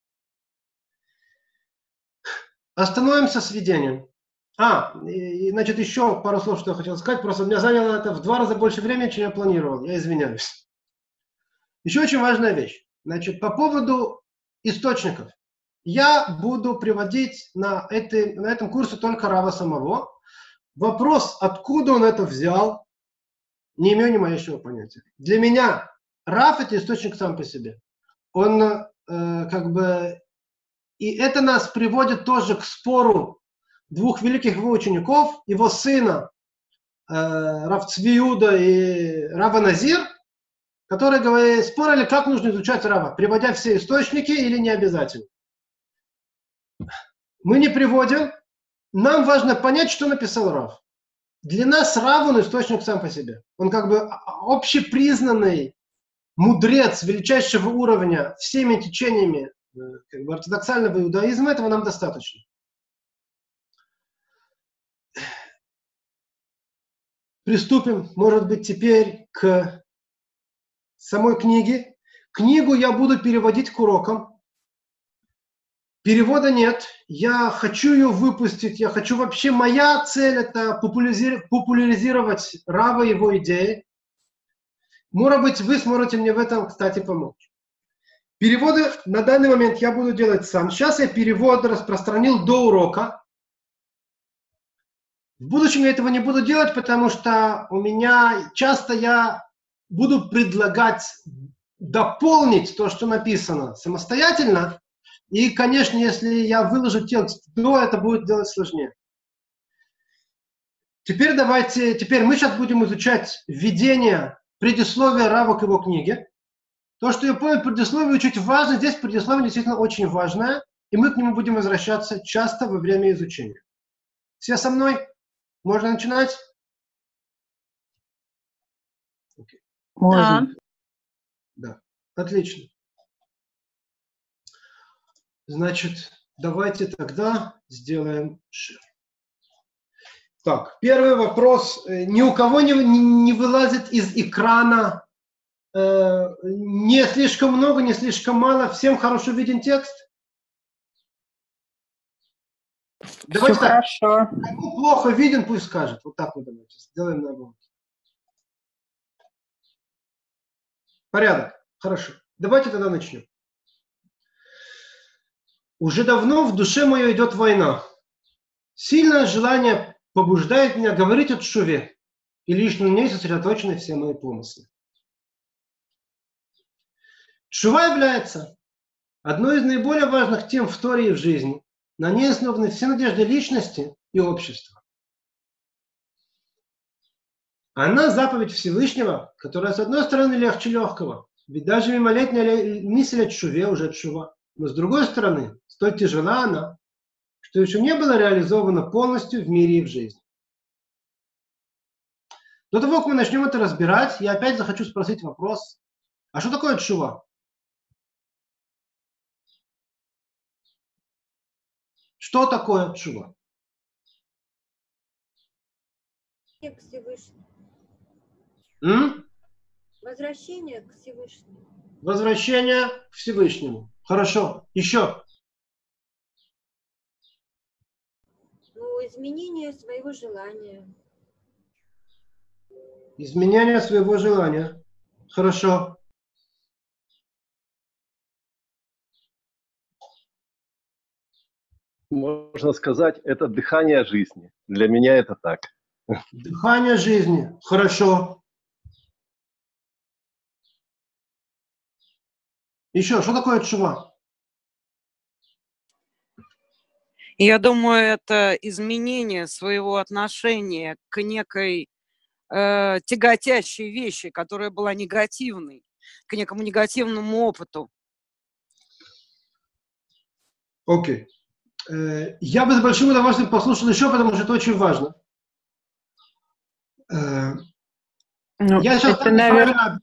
Остановимся с видением. А, и, значит, еще пару слов, что я хотел сказать. Просто у меня заняло это в два раза больше времени, чем я планировал. Я извиняюсь. Еще очень важная вещь. Значит, по поводу источников. Я буду приводить на, этой, на этом курсе только Рава самого. Вопрос, откуда он это взял, не имею ни малейшего понятия. Для меня Рав – это источник сам по себе. Он э, как бы... И это нас приводит тоже к спору двух великих его учеников, его сына э, Рав Цви Иуда и Рава Назир, которые говорили, спорили, как нужно изучать Рава, приводя все источники или не обязательно. Мы не приводим. Нам важно понять, что написал Рав. Для нас Рав, он источник сам по себе. Он как бы общепризнанный мудрец величайшего уровня всеми течениями как бы, ортодоксального иудаизма. Этого нам достаточно. Приступим, может быть, теперь к самой книге. Книгу я буду переводить к урокам. Перевода нет. Я хочу ее выпустить. Я хочу вообще... Моя цель – это популяризировать, популяризировать Рава и его идеи. Может быть, вы сможете мне в этом, кстати, помочь. Переводы на данный момент я буду делать сам. Сейчас я перевод распространил до урока. В будущем я этого не буду делать, потому что у меня часто я буду предлагать дополнить то, что написано самостоятельно. И, конечно, если я выложу текст до, это будет делать сложнее. Теперь давайте, теперь мы сейчас будем изучать введение предисловия Рава к его книге. То, что я понял, предисловие очень важно. Здесь предисловие действительно очень важное. И мы к нему будем возвращаться часто во время изучения. Все со мной? Можно начинать? Okay. Можно. Да. Отлично. Значит, давайте тогда сделаем share. Так, первый вопрос. Ни у кого не, не, не вылазит из экрана э, не слишком много, не слишком мало. Всем хорошо виден текст? Давайте Все так. хорошо. Кому плохо виден, пусть скажет. Вот так вот давайте. Сделаем наоборот. Порядок. Хорошо. Давайте тогда начнем. Уже давно в душе моей идет война. Сильное желание побуждает меня говорить о тшуве, и лишь на ней сосредоточены все мои помыслы. Тшува является одной из наиболее важных тем в Торе и в жизни. На ней основаны все надежды личности и общества. Она заповедь Всевышнего, которая, с одной стороны, легче легкого, ведь даже мимолетняя мысль о тшуве уже тшува. Но с другой стороны, столь тяжела она, что еще не было реализовано полностью в мире и в жизни. До того, как мы начнем это разбирать, я опять захочу спросить вопрос, а что такое тшува? Что такое тшува? К Всевышнему. М? Возвращение к Всевышнему. Возвращение к Всевышнему. Хорошо. Еще. Ну, изменение своего желания. Изменение своего желания. Хорошо. Можно сказать, это дыхание жизни. Для меня это так. Дыхание жизни. Хорошо. Еще, что такое тшува? Я думаю, это изменение своего отношения к некой э, тяготящей вещи, которая была негативной, к некому негативному опыту. Окей. Э, я бы с большим удовольствием послушал еще, потому что это очень важно. Э, Ну, я сейчас это, дам наверное, неправильное,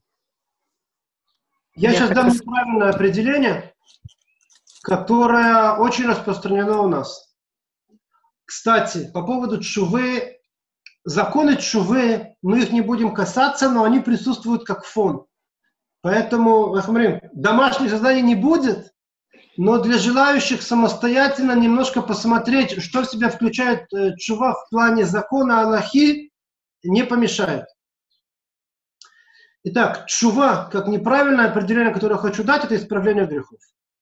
я я сейчас как дам раз- неправильное определение, которое очень распространено у нас. Кстати, по поводу тшувы, законы тшувы, мы их не будем касаться, но они присутствуют как фон. Поэтому, смотрим, домашнее задание не будет, но для желающих самостоятельно немножко посмотреть, что в себя включает э, тшува в плане закона Аллахи, не помешает. Итак, тшува, как неправильное определение, которое я хочу дать, это исправление грехов.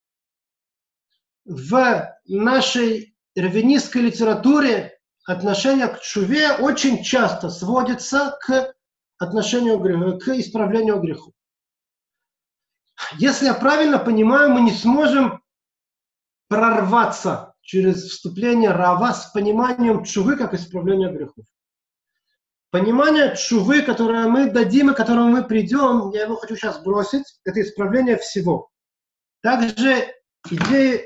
В нашей раввинистской литературе отношение к тшуве очень часто сводится к отношению к исправлению грехов. Если я правильно понимаю, мы не сможем прорваться через вступление Рава с пониманием тшувы как исправления грехов. Понимание тшувы, которое мы дадим и к которому мы придем, я его хочу сейчас бросить, это исправление всего. Также идеи,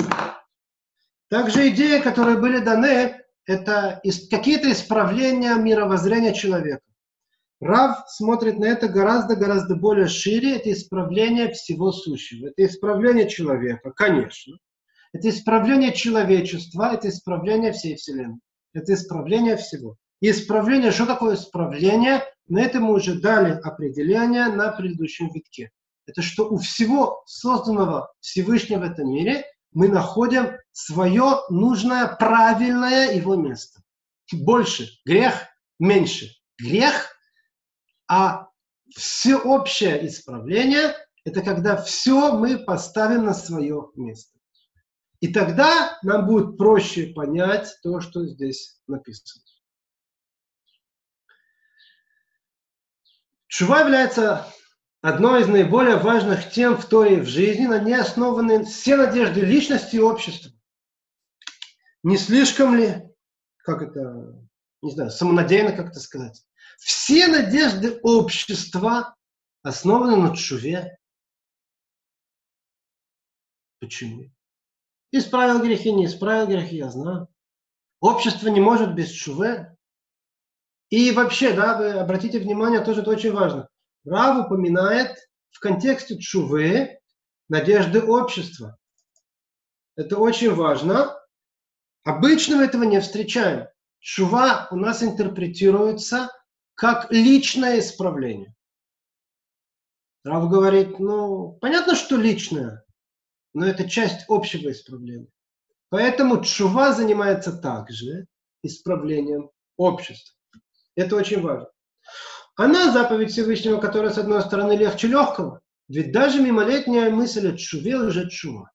также идеи, которые были даны, это какие-то исправления мировоззрения человека. Рав смотрит на это гораздо-гораздо более шире. Это исправление всего сущего. Это исправление человека, конечно. Это исправление человечества, это исправление всей Вселенной. Это исправление всего. И исправление, что такое исправление? На это мы уже дали определение на предыдущем витке. Это что у всего созданного Всевышнего в этом мире мы находим свое нужное, правильное его место. Больше грех, меньше грех, а всеобщее исправление – это когда все мы поставим на свое место. И тогда нам будет проще понять то, что здесь написано. Тшува является одной из наиболее важных тем в Торе и в жизни, на ней основаны все надежды личности и общества. Не слишком ли, как это, не знаю, самонадеянно как-то сказать, все надежды общества основаны на тшуве. Почему? Исправил грехи, не исправил грехи, я знаю. Общество не может без тшуве. И вообще, да, вы обратите внимание, тоже это очень важно. Рав упоминает в контексте тшувы надежды общества. Это очень важно. Обычно мы этого не встречаем. Тшува у нас интерпретируется как личное исправление. Рав говорит, ну, понятно, что личное, но это часть общего исправления. Поэтому тшува занимается также исправлением общества. Это очень важно. Она заповедь Всевышнего, которая, с одной стороны, легче легкого. Ведь даже мимолетняя мысль о тшуве уже тшува.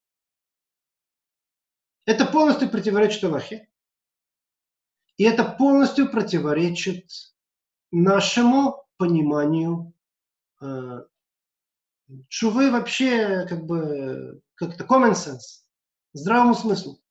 Это полностью противоречит Аллахе. И это полностью противоречит нашему пониманию э, тшувы вообще, как бы, как-то common sense, здравому смыслу.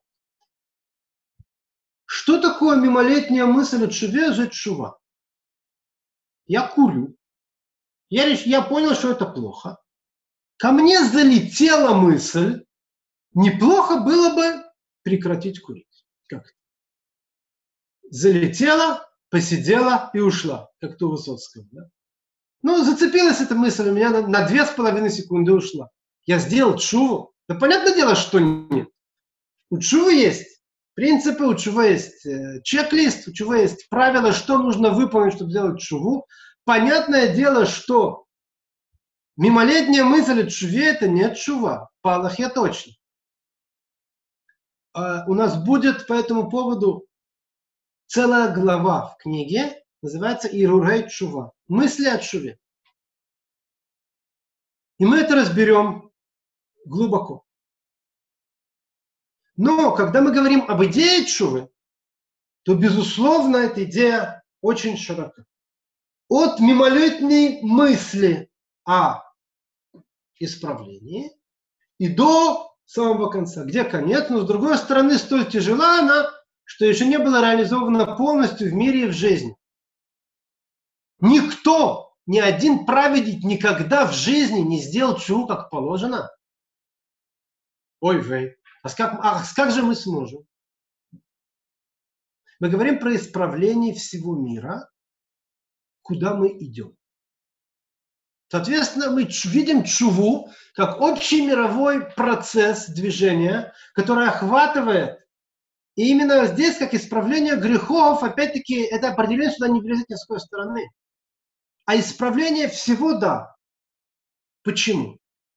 Что такое мимолетняя мысль о тшуве уже тшува? Я курю. Я, реш... я понял, что это плохо. Ко мне залетела мысль, неплохо было бы прекратить курить. Как это? Залетела, посидела и ушла, как то у Высоцкого. Да? Ну, зацепилась эта мысль у меня на, на две с половиной секунды ушла. Я сделал тшуву. Да понятное дело, что нет. У тшувы есть принципы, у тшувы есть чек-лист, у тшувы есть правила, что нужно выполнить, чтобы сделать тшуву. Понятное дело, что мимолетняя мысль о тшуве – это не тшува. По Аллахе точно. А у нас будет по этому поводу целая глава в книге, называется «Ирурей тшува». Мысли о тшуве. И мы это разберем глубоко. Но когда мы говорим об идее тшувы, то, безусловно, эта идея очень широка. От мимолетной мысли о исправлении и до самого конца. Где конец? Но, с другой стороны, столь тяжела она, что еще не была реализована полностью в мире и в жизни. Никто, ни один праведник никогда в жизни не сделал тшуву как положено. Ой, вей. А как, а как же мы сможем? Мы говорим про исправление всего мира, куда мы идем. Соответственно, мы видим тшуву как общий мировой процесс движения, который охватывает. И именно здесь, как исправление грехов, опять-таки, это определение сюда не влезет ни с какой стороны. А исправление всего, да. Почему?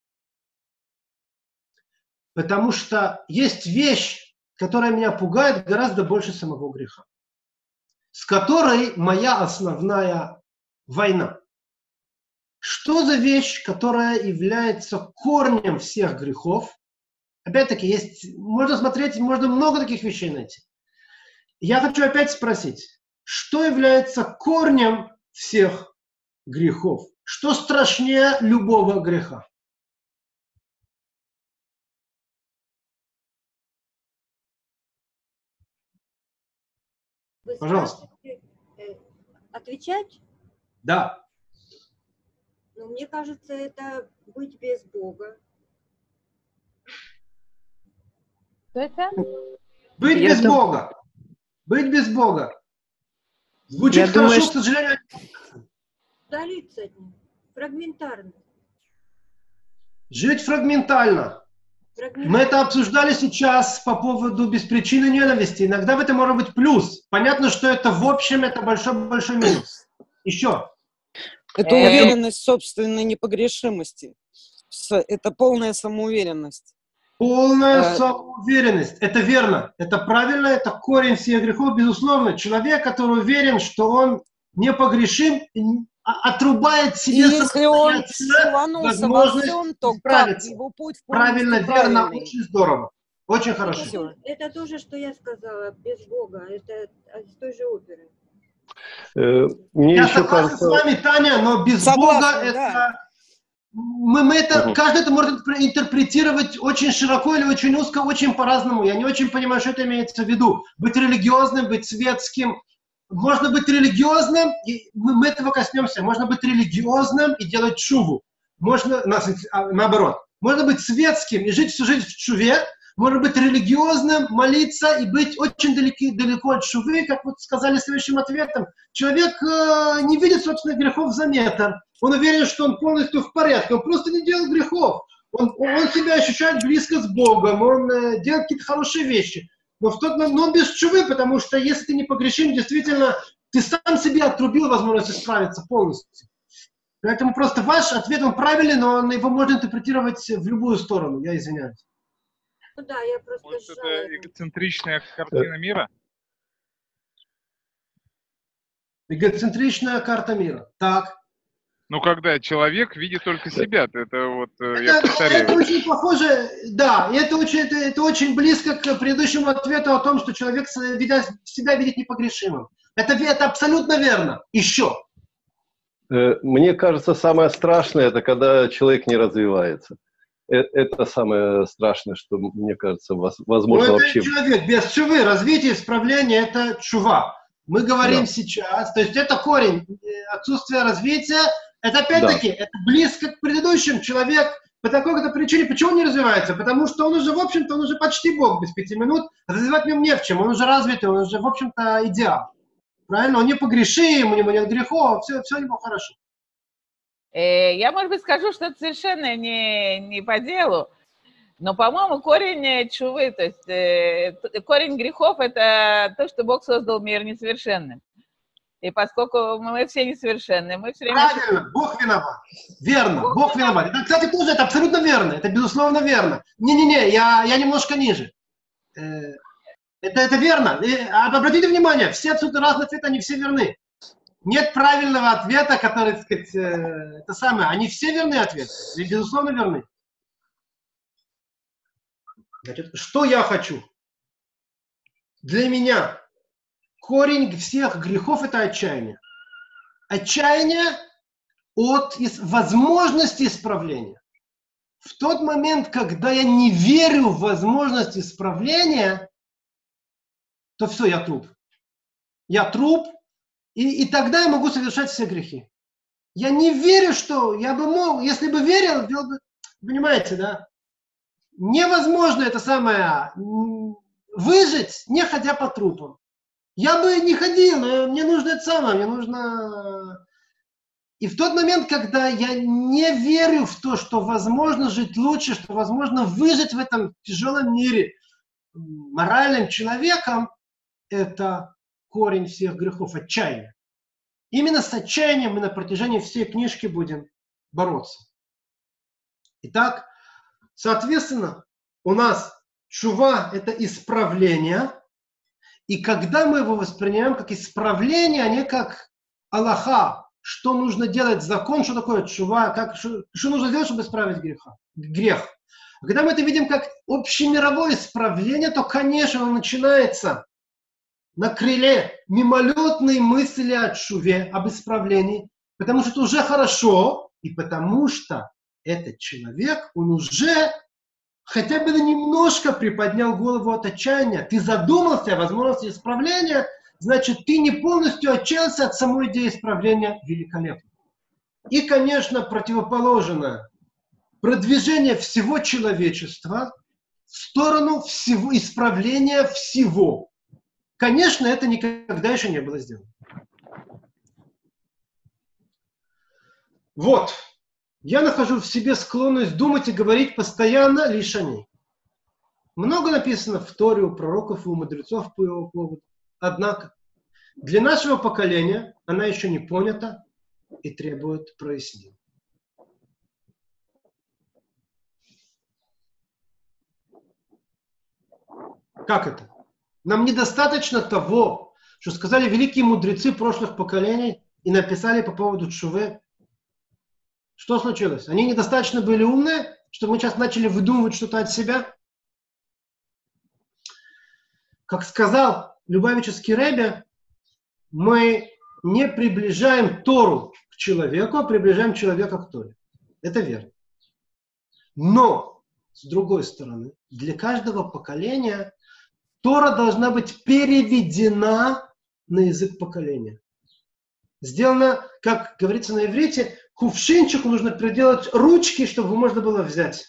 Потому что есть вещь, которая меня пугает гораздо больше самого греха, с которой моя основная война. Что за вещь, которая является корнем всех грехов? Опять-таки, есть, можно смотреть, можно много таких вещей найти. Я хочу опять спросить, что является корнем всех грехов? Что страшнее любого греха? Вы Пожалуйста. спрашиваете, отвечать? Да. Ну, мне кажется, это быть без Бога. Что это? Быть Я без дум- Бога. Быть без Бога. Звучит Я хорошо, думаю, к что- сожалению. Удалиться от них. Фрагментарно. Жить фрагментально. Фрагментарно. Мы это обсуждали сейчас по поводу беспричинной ненависти. Иногда в этом может быть плюс. Понятно, что это в общем это большой-большой минус. Еще. Это Э, уверенность в собственной непогрешимости. С- Это полная самоуверенность. Полная Э, самоуверенность. Это верно. Это правильно. Это корень всех грехов. Безусловно, человек, который уверен, что он непогрешим, а- отрубает И себе если он самостоятельно силанулся во возможность всем, то как исправиться. его путь Правильно, полностью верно, правильный? очень здорово. Очень Это, хорошо. Все. то- это то же, что я сказала, без Бога. Это из той же оперы. Э, Мне Я еще согласен кажется... с вами, Таня, но без Бога Согласна, это... да. Мы, мы это, Мгм. каждый это может интерпретировать очень широко или очень узко, очень по-разному. Я не очень понимаю, что это имеется в виду. Быть религиозным, быть светским. Можно быть религиозным, и мы, мы этого коснемся. Можно быть религиозным и делать шуву. Можно, на- наоборот. Можно быть светским и жить всю жизнь в шуве. Можно быть религиозным, молиться и быть очень далеки, далеко от шувы, как вот сказали следующим ответом. Человек э, не видит собственных грехов за метр. Он уверен, что он полностью в порядке. Он просто не делает грехов. Он, он себя ощущает близко с Богом. Он э, делает какие-то хорошие вещи. Но, в тот, но он без шувы, потому что если ты не погрешим, действительно, ты сам себе отрубил возможность исправиться полностью. Поэтому просто ваш ответ, он правильный, но он, его можно интерпретировать в любую сторону. Я извиняюсь. Ну да, я просто Может, сжала это это. эгоцентричная картина мира? Эгоцентричная карта мира. Так. Ну, когда человек видит только себя, то это вот, э, я Это, повторяю. это очень похоже, да, и это очень, это, это очень близко к предыдущему ответу о том, что человек с- видя- себя видит непогрешимым. Это, ве- это абсолютно верно. Еще. Э, Мне кажется, самое страшное, это когда человек не развивается. Э, Это самое страшное, что, мне кажется, воз- Но возможно это вообще. человек без чувы. Развитие, исправление – это чува. Мы говорим Да. сейчас, то есть это корень э, отсутствия развития. Это Да. опять-таки, это близко к предыдущим. Человек по такой-то причине, почему он не развивается? Потому что он уже, в общем-то, он уже почти Бог без пяти минут. Развивать в нем не в чем. Он уже развитый, он уже, в общем-то, идеал. Правильно? Он не погрешим, у него нет грехов, все, все у него хорошо. Э, Я, может быть, скажу что-то совершенно не, не по делу, но, по-моему, корень э, чувы, то есть э, т- корень грехов – это то, что Бог создал мир несовершенным. И поскольку мы все несовершенны, мы все время... Правильно, Бог виноват. Верно, Бог виноват. Это, кстати, тоже это абсолютно верно. Это безусловно верно. Не-не-не, я, я немножко ниже. Э, Это, это верно. И, а, обратите внимание, все абсолютно разные ответы, они все верны. Нет правильного ответа, который, так сказать, э, это самое. Они все верны ответы. И, безусловно, верны. Значит, что я хочу? Для меня корень всех грехов – это отчаяние. Отчаяние от ис- возможности исправления. В тот момент, когда я не верю в возможность исправления, то все, я труп. Я труп, и, и тогда я могу совершать все грехи. Я не верю, что я бы мог, если бы верил, вел бы, понимаете, да? Невозможно это самое м, выжить, не ходя по трупам. Я бы не ходил, но мне нужно это самое, мне нужно... И в тот момент, когда я не верю в то, что возможно жить лучше, что возможно выжить в этом тяжелом мире м, моральным человеком, это корень всех грехов, отчаяние. Именно с отчаянием мы на протяжении всей книжки будем бороться. Итак, соответственно, у нас чува – это исправление, и когда мы его воспринимаем как исправление, а не как Аллаха, что нужно делать, закон, что такое чува, как, что, что нужно сделать, чтобы исправить греха, грех. А когда мы это видим как общемировое исправление, то, конечно, оно начинается на крыле мимолетные мысли о чуве, об исправлении, потому что это уже хорошо, и потому что этот человек, он уже хотя бы немножко приподнял голову от отчаяния. Ты задумался о возможности исправления, значит, ты не полностью отчаялся от самой идеи исправления. Великолепно. И, конечно, противоположное продвижение всего человечества в сторону всего, исправления всего. Конечно, это никогда еще не было сделано. Вот. Я нахожу в себе склонность думать и говорить постоянно лишь о ней. Много написано в Торе у пророков и у мудрецов по его поводу. Однако, для нашего поколения она еще не понята и требует прояснения. Как это? Нам недостаточно того, что сказали великие мудрецы прошлых поколений и написали по поводу тшувы. Что случилось? Они недостаточно были умные, чтобы мы сейчас начали выдумывать что-то от себя? Как сказал Любавический Ребе, мы не приближаем Тору к человеку, а приближаем человека к Торе. Это верно. Но, с другой стороны, для каждого поколения Тора должна быть переведена на язык поколения. Сделано, как говорится на иврите, кувшинчику нужно приделать ручки, чтобы можно было взять.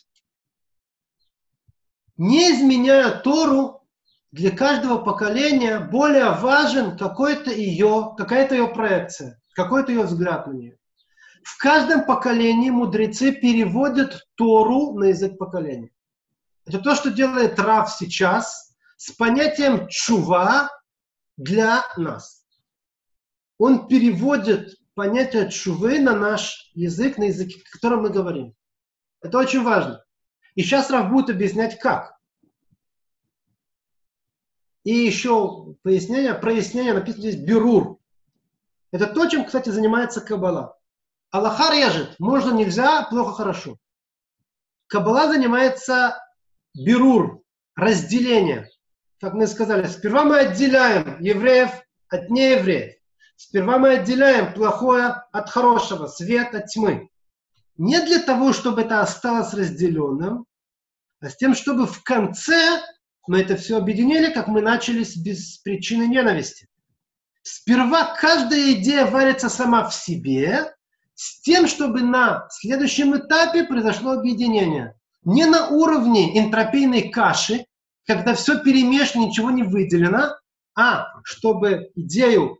Не изменяя Тору, для каждого поколения более важен какой-то ее, какая-то ее проекция, какой-то ее взгляд на нее. В каждом поколении мудрецы переводят Тору на язык поколения. Это то, что делает Рав сейчас с понятием чува для нас. Он переводит понятие чувы на наш язык, на язык, о котором мы говорим. Это очень важно. И сейчас Рав будет объяснять, как. И еще пояснение, прояснение, написано здесь бирур. Это то, чем, кстати, занимается Каббала. Аллаха режет. Можно, нельзя, плохо, хорошо. Каббала занимается бирур, разделение. Как мы сказали, сперва мы отделяем евреев от неевреев. Сперва мы отделяем плохое от хорошего, свет от тьмы. Не для того, чтобы это осталось разделенным, а с тем, чтобы в конце мы это все объединили, как мы начали без причины ненависти. Сперва каждая идея варится сама в себе, с тем, чтобы на следующем этапе произошло объединение. Не на уровне энтропийной каши, когда все перемешано, ничего не выделено, а чтобы идею,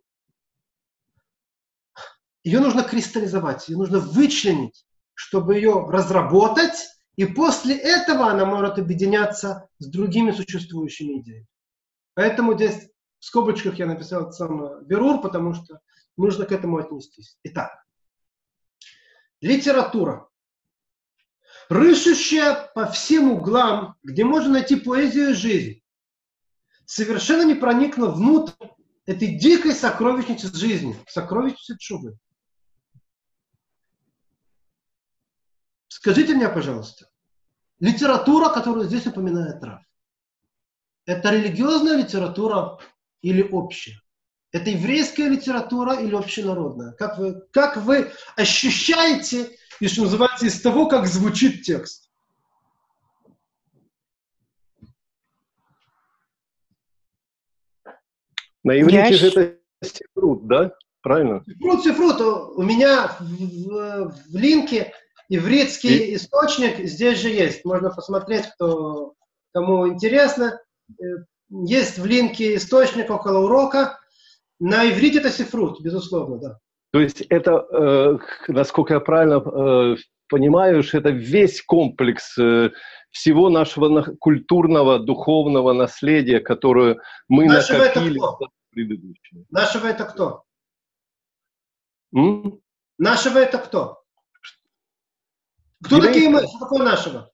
ее нужно кристаллизовать, ее нужно вычленить, чтобы ее разработать, и после этого она может объединяться с другими существующими идеями. Поэтому здесь в скобочках я написал сам бирур, потому что нужно к этому отнестись. Итак, литература. Рыщущая по всем углам, где можно найти поэзию и жизнь, совершенно не проникла внутрь этой дикой сокровищницы жизни, сокровищницы тшувы. Скажите мне, пожалуйста, литература, которую здесь упоминает Рав, это религиозная литература или общая? Это еврейская литература или общенародная? Как вы, как вы ощущаете, и что называется, из того, как звучит текст? На иврите Я же щ- это сифрут, да? Правильно? Сифрут, сифрут. У меня в, в- в линке ивритский И- источник здесь же есть. Можно посмотреть, кто, кому интересно. Э, Есть в линке источник около урока. На иврите это сифрут, безусловно, да. То есть это, э, насколько я правильно э, понимаю, что это весь комплекс э, всего нашего на- культурного, духовного наследия, которое мы Нашего это накопили кто? за предыдущее. Нашего это кто? М? Нашего это кто? Кто Еврейская. такие мы? Что такое нашего?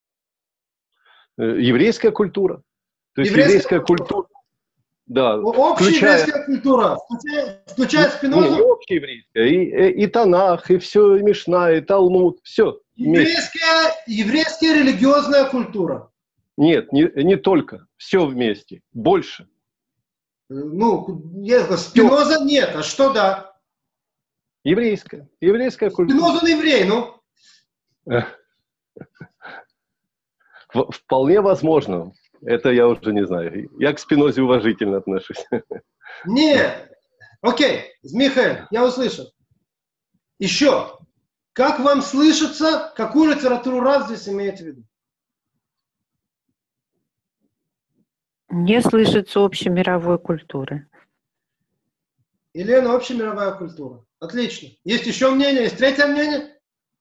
Э, Еврейская культура. То есть Еврейская еврейская культура, да, О- Общая включая, еврейская культура, включая, включая не, не Спинозу. общееврейская, и, и, и Танах, и все, и Мишна, и Талмуд, все вместе. Еврейская, еврейская религиозная культура. Нет, не, не только, все вместе, больше. Ну, я- Спиноза нет, а что да? Еврейская, еврейская культура. Спиноза он еврей, ну. В- Вполне возможно. Это я уже не знаю. Я к Спинозе уважительно отношусь. Нет. Окей, Михаил, я услышал. Еще. Как вам слышится, какую литературу Рав здесь имеет в виду? Не слышится общемировой культуры. Елена, общемировая культура. Отлично. Есть еще мнение? Есть третье мнение?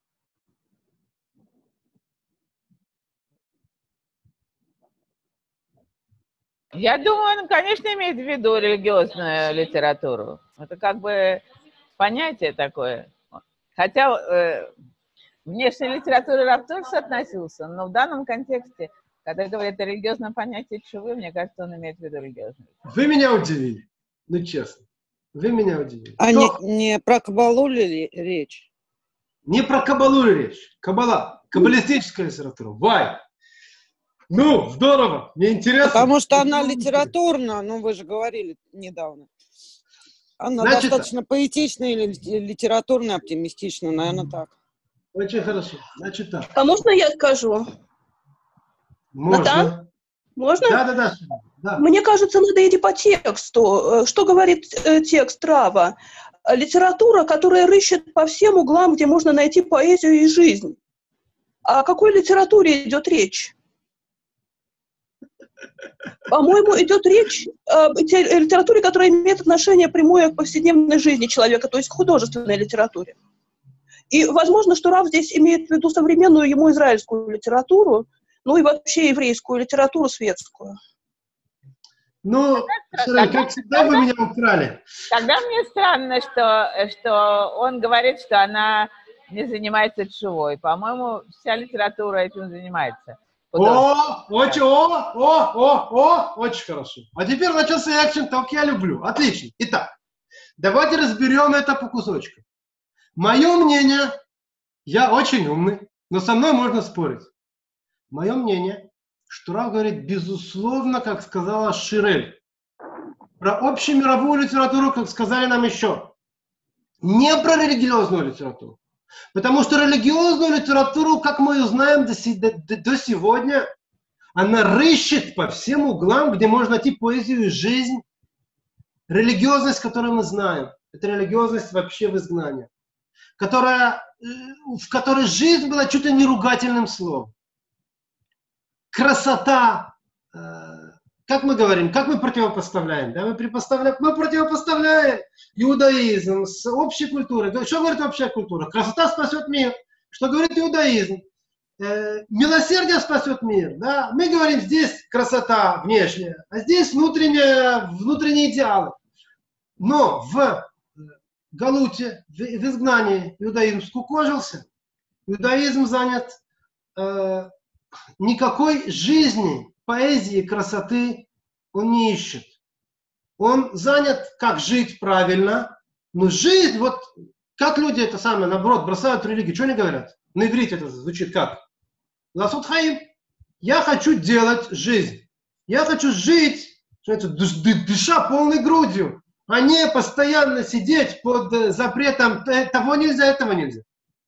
Я думаю, он, конечно, имеет в виду религиозную литературу. Это как бы понятие такое. Хотя э, внешней литературе Рав тоже относился, но в данном контексте Когда говорит о религиозном понятии чувы, мне кажется, он имеет в виду религиозную. Вы меня удивили. Ну, честно. Вы меня удивили. А Кто? не, не про кабалу ли речь? Не про кабалу речь. Кабала. Каббалистическая литература. Вай. Ну, здорово. Мне интересно. Потому что она литературна, ну вы же говорили недавно. Она Значит, достаточно поэтичная или литературная, оптимистичная, наверное, так. Очень хорошо. Значит так. А можно я скажу? Можно. Натан? Можно? Да, да, да, да. Мне кажется, надо идти по тексту. Что говорит э, текст Рава? Литература, которая рыщет по всем углам, где можно найти поэзию и жизнь. О какой литературе идет речь? По-моему, идет речь о литературе, которая имеет отношение прямое к повседневной жизни человека, то есть к художественной литературе. И возможно, что Рав здесь имеет в виду современную ему израильскую литературу, ну и вообще еврейскую литературу светскую. Ну, Ширель, как всегда вы меня украли. Тогда мне странно, что, что он говорит, что она не занимается тшувой. По-моему, вся литература этим занимается. О, очень, о, о, о, о, очень хорошо. А теперь начался экшен, так я люблю. Отлично. Итак, давайте разберем это по кусочкам. Мое мнение, я очень умный, но со мной можно спорить. Мое мнение, что Рав говорит, безусловно, как сказала Ширель, про общемировую литературу, как сказали нам еще, не про религиозную литературу. Потому что религиозную литературу, как мы ее знаем до, до, до сегодня, она рыщет по всем углам, где можно найти поэзию и жизнь. Религиозность, которую мы знаем, это религиозность вообще в изгнании, которая, в которой жизнь была чуть ли не ругательным словом. Красота, э, как мы говорим, как мы противопоставляем? Да? Мы, мы противопоставляем иудаизм с общей культурой. Что говорит общая культура? Красота спасет мир. Что говорит иудаизм? Э, милосердие спасет мир. Да? Мы говорим, здесь красота внешняя, а здесь внутренние, внутренние идеалы. Но в галуте, в, в изгнании иудаизм скукожился. Иудаизм занят... Э, никакой жизни, поэзии, красоты он не ищет. Он занят, как жить правильно. Но жизнь, вот как люди это самое, наоборот, бросают религию. Что они говорят? На иврите это звучит как? Ласут хаим. Я хочу делать жизнь. Я хочу жить, дыша полной грудью, а не постоянно сидеть под запретом того нельзя, этого нельзя.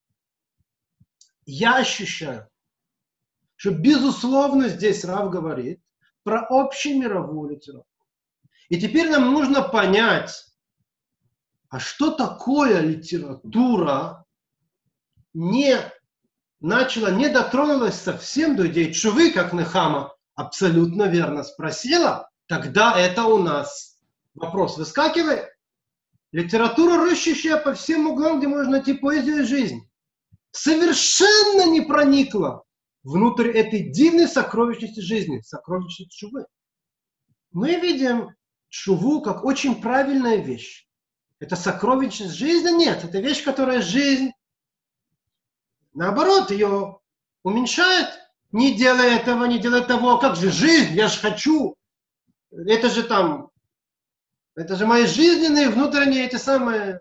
Я ощущаю, что, безусловно, здесь Рав говорит про общемировую литературу. И теперь нам нужно понять, а что такое литература не начала, не дотронулась совсем до идеи чувы, как Нехама абсолютно верно спросила, тогда это у нас вопрос выскакивает. Литература, рыщущая по всем углам, где можно найти поэзию и жизнь, совершенно не проникла внутрь этой дивной сокровищности жизни, сокровищности чувы. Мы видим чуву как очень правильная вещь. Это сокровищность жизни? Нет, это вещь, которая жизнь, наоборот, ее уменьшает. Не делай этого, не делай того. Как же жизнь? Я же хочу. Это же там, это же мои жизненные, внутренние эти самые.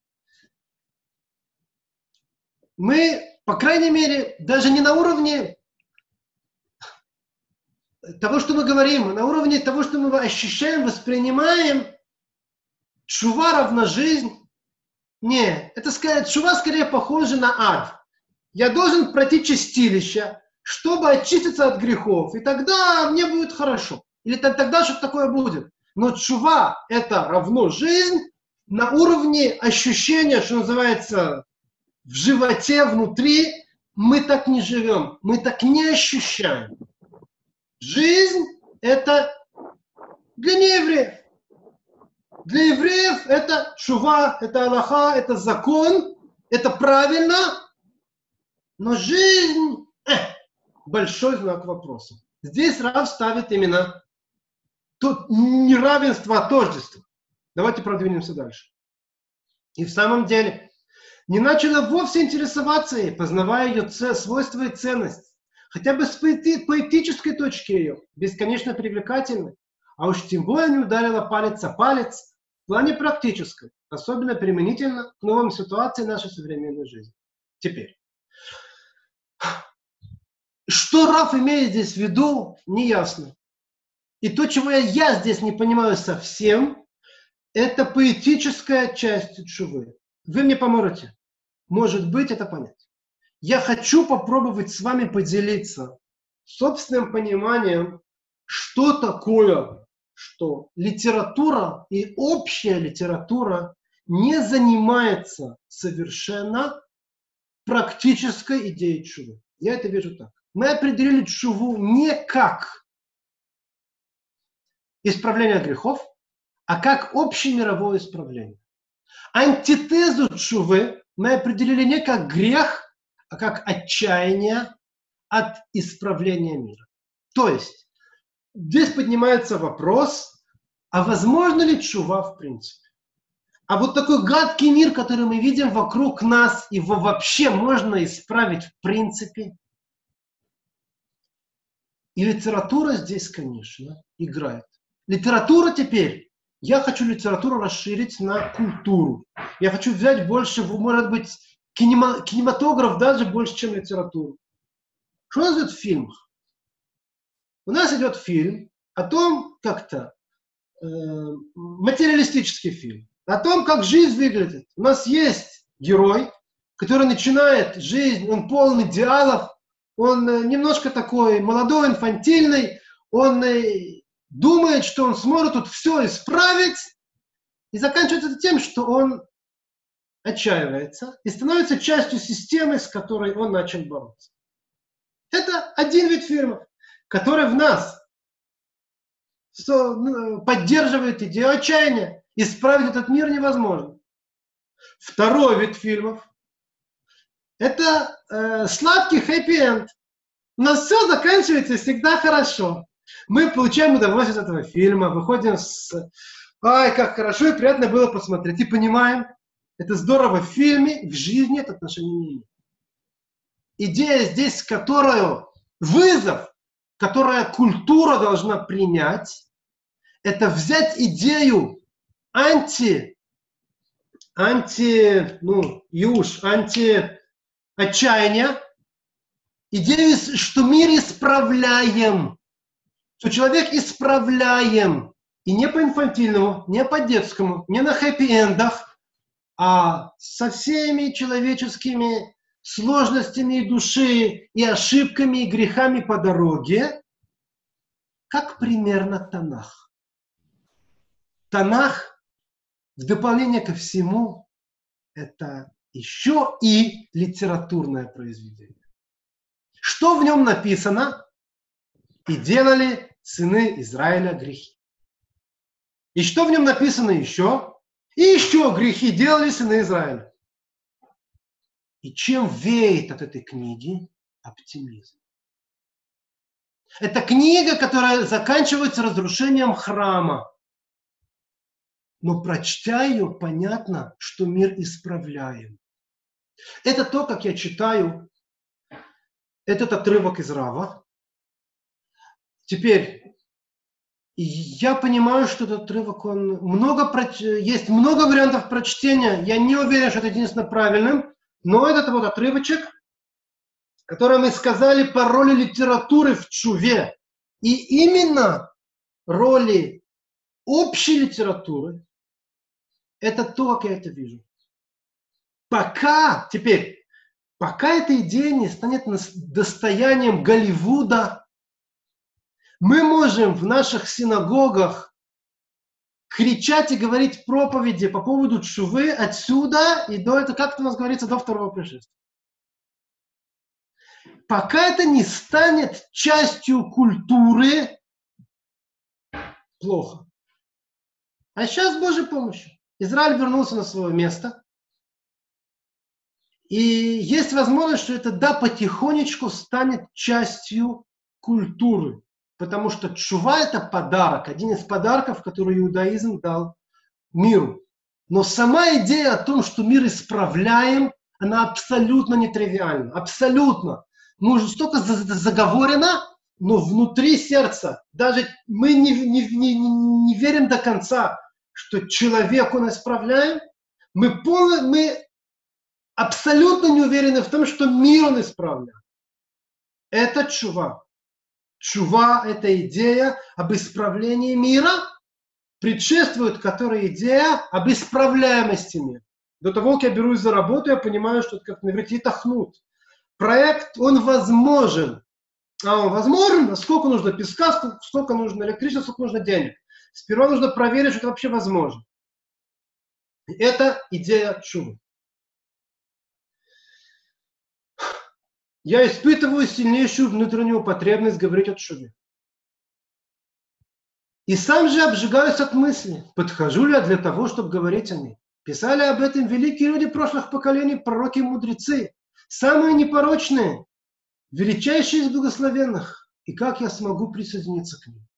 Мы, по крайней мере, даже не на уровне того, что мы говорим, а на уровне того, что мы ощущаем, воспринимаем, чува равна жизнь. Не, это скорее, чува скорее похожа на ад. Я должен пройти чистилище, чтобы очиститься от грехов, и тогда мне будет хорошо. Или тогда что-то такое будет. Но чува это равно жизнь на уровне ощущения, что называется, в животе, внутри. Мы так не живем, мы так не ощущаем. Жизнь это для неевреев. Для евреев это чува, это алаха, это закон, это правильно. Но жизнь, э, большой знак вопроса. Здесь Рав ставит именно тут неравенство, а тождество. Давайте продвинемся дальше. И в самом деле, не начала вовсе интересоваться ей, познавая ее ц- свойства и ценность. хотя бы с поэти- поэтической точки ее, бесконечно привлекательной, а уж тем более не ударила палец о палец в плане практической, особенно применительно к новым ситуациям нашей современной жизни. Теперь, что Рав имеет здесь в виду, неясно. И то, чего я, я здесь не понимаю совсем, это поэтическая часть тшувы. Вы мне поможете, может быть, это понять. Я хочу попробовать с вами поделиться собственным пониманием, что такое, что литература и общая литература не занимается совершенно практической идеей тшувы. Я это вижу так. Мы определили тшуву не как исправление грехов, а как общемировое исправление. Антитезу тшувы мы определили не как грех, а как отчаяние от исправления мира. То есть, здесь поднимается вопрос, а возможно ли тшува в принципе? А вот такой гадкий мир, который мы видим вокруг нас, его вообще можно исправить в принципе? И литература здесь, конечно, играет. Литература теперь, я хочу литературу расширить на культуру. Я хочу взять больше, может быть, кинема, кинематограф даже больше, чем литературу. Что у нас идет в фильмах? У нас идет фильм о том, как-то э, материалистический фильм, о том, как жизнь выглядит. У нас есть герой, который начинает жизнь, он полон идеалов, он э, немножко такой молодой, инфантильный, он э, думает, что он сможет тут все исправить, и заканчивается это тем, что он отчаивается и становится частью системы, с которой он начал бороться. Это один вид фильмов, который в нас поддерживает идею отчаяния. Исправить этот мир невозможно. Второй вид фильмов – это э, сладкий хэппи-энд. У нас все заканчивается всегда хорошо. Мы получаем удовольствие от этого фильма, выходим с «Ай, как хорошо и приятно было посмотреть». И понимаем, это здорово в фильме, в жизни это отношения не имеет. Идея здесь, которую вызов, которая культура должна принять, это взять идею анти, анти, ну, юж, анти отчаяния, идею, что мир исправляем, что человек исправляем, и не по-инфантильному, не по-детскому, не на хэппи-эндах, а со всеми человеческими сложностями и души, и ошибками, и грехами по дороге, как примерно Танах. Танах, в дополнение ко всему, это еще и литературное произведение. Что в нем написано? И делали сыны Израиля грехи. И что в нем написано еще? И еще грехи делали сыны Израиля. И чем веет от этой книги оптимизм? Это книга, которая заканчивается разрушением храма. Но прочтя ее, понятно, что мир исправляем. Это то, как я читаю этот отрывок из Рава. Теперь, я понимаю, что этот отрывок, он много, есть много вариантов прочтения. Я не уверен, что это единственно правильным. Но этот вот отрывочек, который мы сказали по роли литературы в тшуве, и именно роли общей литературы, это то, как я это вижу. Пока, теперь, пока эта идея не станет достоянием Голливуда, мы можем в наших синагогах кричать и говорить проповеди по поводу тшувы отсюда и до этого, как это у нас говорится, до второго пришествия. Пока это не станет частью культуры, плохо. А сейчас с Божьей помощью Израиль вернулся на свое место. И есть возможность, что это, да, потихонечку станет частью культуры. Потому что тшува – это подарок, один из подарков, который иудаизм дал миру. Но сама идея о том, что мир исправляем, она абсолютно нетривиальна. Абсолютно. мы уже столько заговорено, но внутри сердца, даже мы не, не, не, не верим до конца, что человек он исправляем, мы, полно, мы абсолютно не уверены в том, что мир он исправляет. Это чува. Чува – это идея об исправлении мира, предшествует которой идея об исправляемости мира. До того, как я берусь за работу, я понимаю, что это как на верте тахнут. Проект, он возможен. А он возможен, а сколько нужно песка, сколько, сколько нужно электричества, сколько нужно денег. Сперва нужно проверить, что это вообще возможно. Это идея чувы. Я испытываю сильнейшую внутреннюю потребность говорить о чуве. И сам же обжигаюсь от мысли, подхожу ли я для того, чтобы говорить о ней. Писали об этом великие люди прошлых поколений, пророки и мудрецы, самые непорочные, величайшие из благословенных. И как я смогу присоединиться к ним?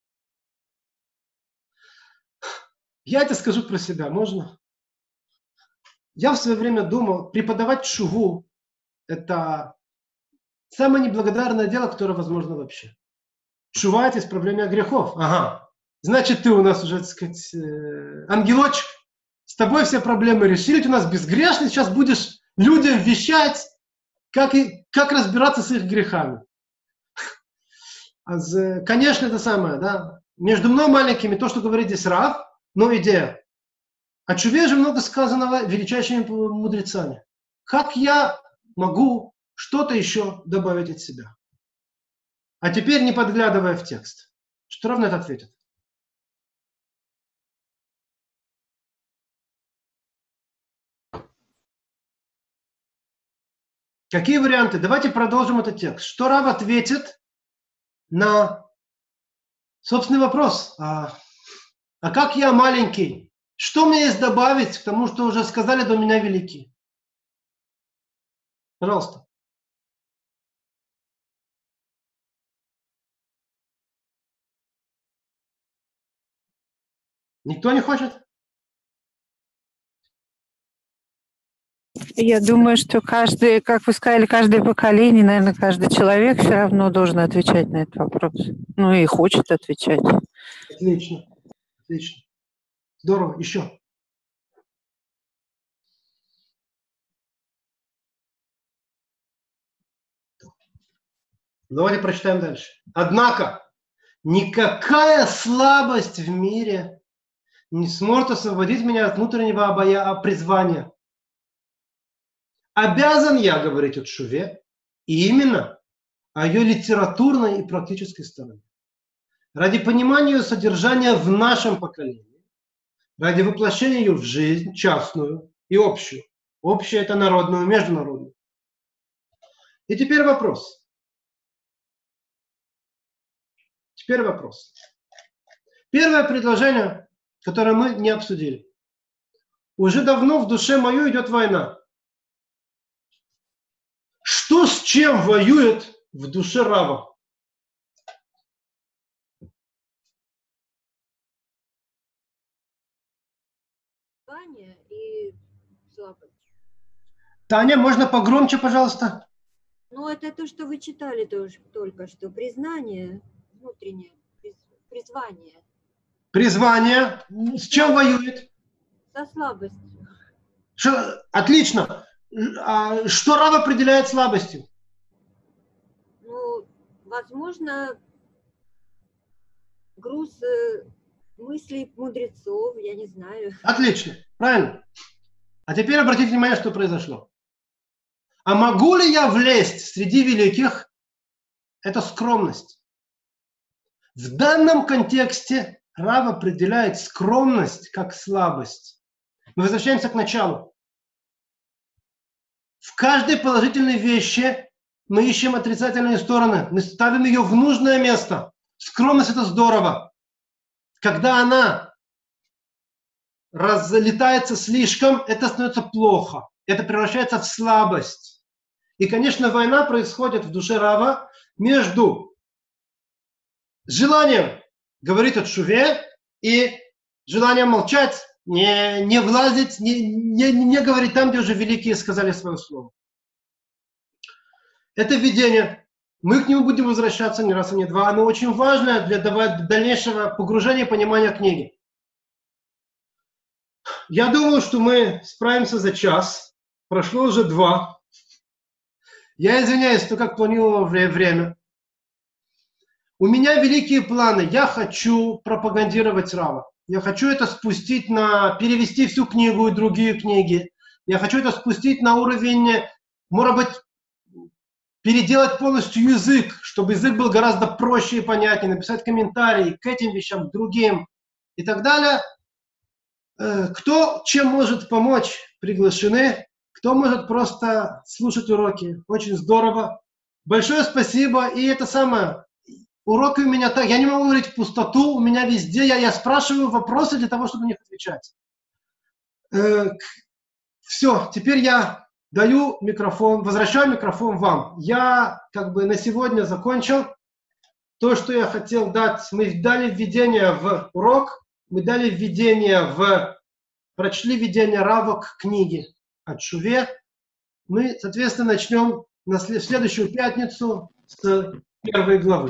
Я это скажу про себя, можно? Я в свое время думал, преподавать шуву – это самое неблагодарное дело, которое возможно вообще. Шува – это исправление грехов. Ага. Значит, ты у нас уже, так сказать, ангелочек. С тобой все проблемы решили, ты у нас безгрешный, сейчас будешь людям вещать, как, и, как разбираться с их грехами. Конечно, это самое, да. Между мной маленькими то, что говорит здесь Рав, но идея. О чуве же много сказанного величайшими мудрецами. Как я могу что-то еще добавить от себя? А теперь, не подглядывая в текст, что равно это ответит? Какие варианты? Давайте продолжим этот текст. Что Рав ответит на собственный вопрос? А, а как я маленький? Что мне есть добавить к тому, что уже сказали до меня великие? Пожалуйста. Никто не хочет? Я думаю, что каждый, как вы сказали, каждое поколение, наверное, каждый человек все равно должен отвечать на этот вопрос. Ну и хочет отвечать. Отлично. Отлично. Здорово. Еще. Давайте прочитаем дальше. Однако, никакая слабость в мире не сможет освободить меня от внутреннего обая... призвания. Обязан я говорить о шуве, и именно о ее литературной и практической стороне. Ради понимания ее содержания в нашем поколении, ради воплощения ее в жизнь частную и общую. Общая – это народную, международную. И теперь вопрос. Теперь вопрос. Первое предложение, которое мы не обсудили. Уже давно в душе мою идет война. Что с чем воюет в душе Рава? Таня и слабость. Таня, можно погромче, пожалуйста? Ну, это то, что вы читали тоже, только что. Признание, внутреннее, призвание. Призвание. С чем воюет? Со слабостью. Что? Отлично. А что Рав определяет слабостью? Ну, возможно, груз э, мыслей мудрецов, я не знаю. Отлично, правильно. А теперь обратите внимание, что произошло. А могу ли я влезть среди великих? Это скромность. В данном контексте Рав определяет скромность как слабость. Мы возвращаемся к началу. В каждой положительной вещи мы ищем отрицательные стороны. Мы ставим ее в нужное место. Скромность – это здорово. Когда она разлетается слишком, это становится плохо. Это превращается в слабость. И, конечно, война происходит в душе Рава между желанием говорить о шуве и желанием молчать, Не, не влазить, не, не, не говорить там, где уже великие сказали свое слово. Это видение. Мы к нему будем возвращаться не раз и не два. Оно очень важно для дальнейшего погружения и понимания книги. Я думал, что мы справимся за час. Прошло уже два. Я извиняюсь, то как планировал время. У меня великие планы. Я хочу пропагандировать Рава. Я хочу это спустить на... перевести всю книгу и другие книги. Я хочу это спустить на уровень, может быть, переделать полностью язык, чтобы язык был гораздо проще и понятнее, написать комментарии к этим вещам, к другим и так далее. Кто чем может помочь, приглашены. Кто может просто слушать уроки. Очень здорово. Большое спасибо. И это самое... Уроки у меня так, я не могу говорить в пустоту, у меня везде, я, я спрашиваю вопросы для того, чтобы на них отвечать. Э, все, теперь я даю микрофон, возвращаю микрофон вам. Я как бы на сегодня закончил то, что я хотел дать. Мы дали введение в урок, мы дали введение в, прочли введение Рава к книге о Тшуве. Мы, соответственно, начнем на след, в следующую пятницу с первой главы.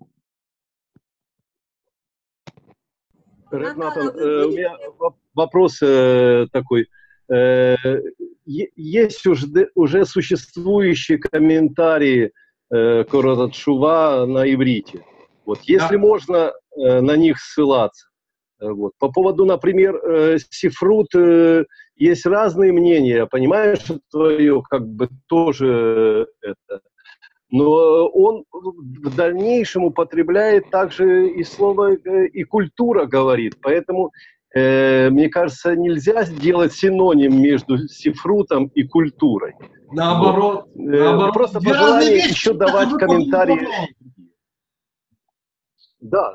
Натан, э, у меня вопрос э, такой. Э, есть уже, уже существующие комментарии э, к Орат Тшува на иврите. Вот, если да. можно э, на них ссылаться. Вот. По поводу, например, э, Сифрут, э, есть разные мнения. Понимаешь, твое как бы тоже это... Но он в дальнейшем употребляет также и слово, и культура говорит. Поэтому, э, мне кажется, нельзя сделать синоним между сифрутом и культурой. Наоборот. Вот. наоборот. Просто по желанию еще давать комментарии. Да.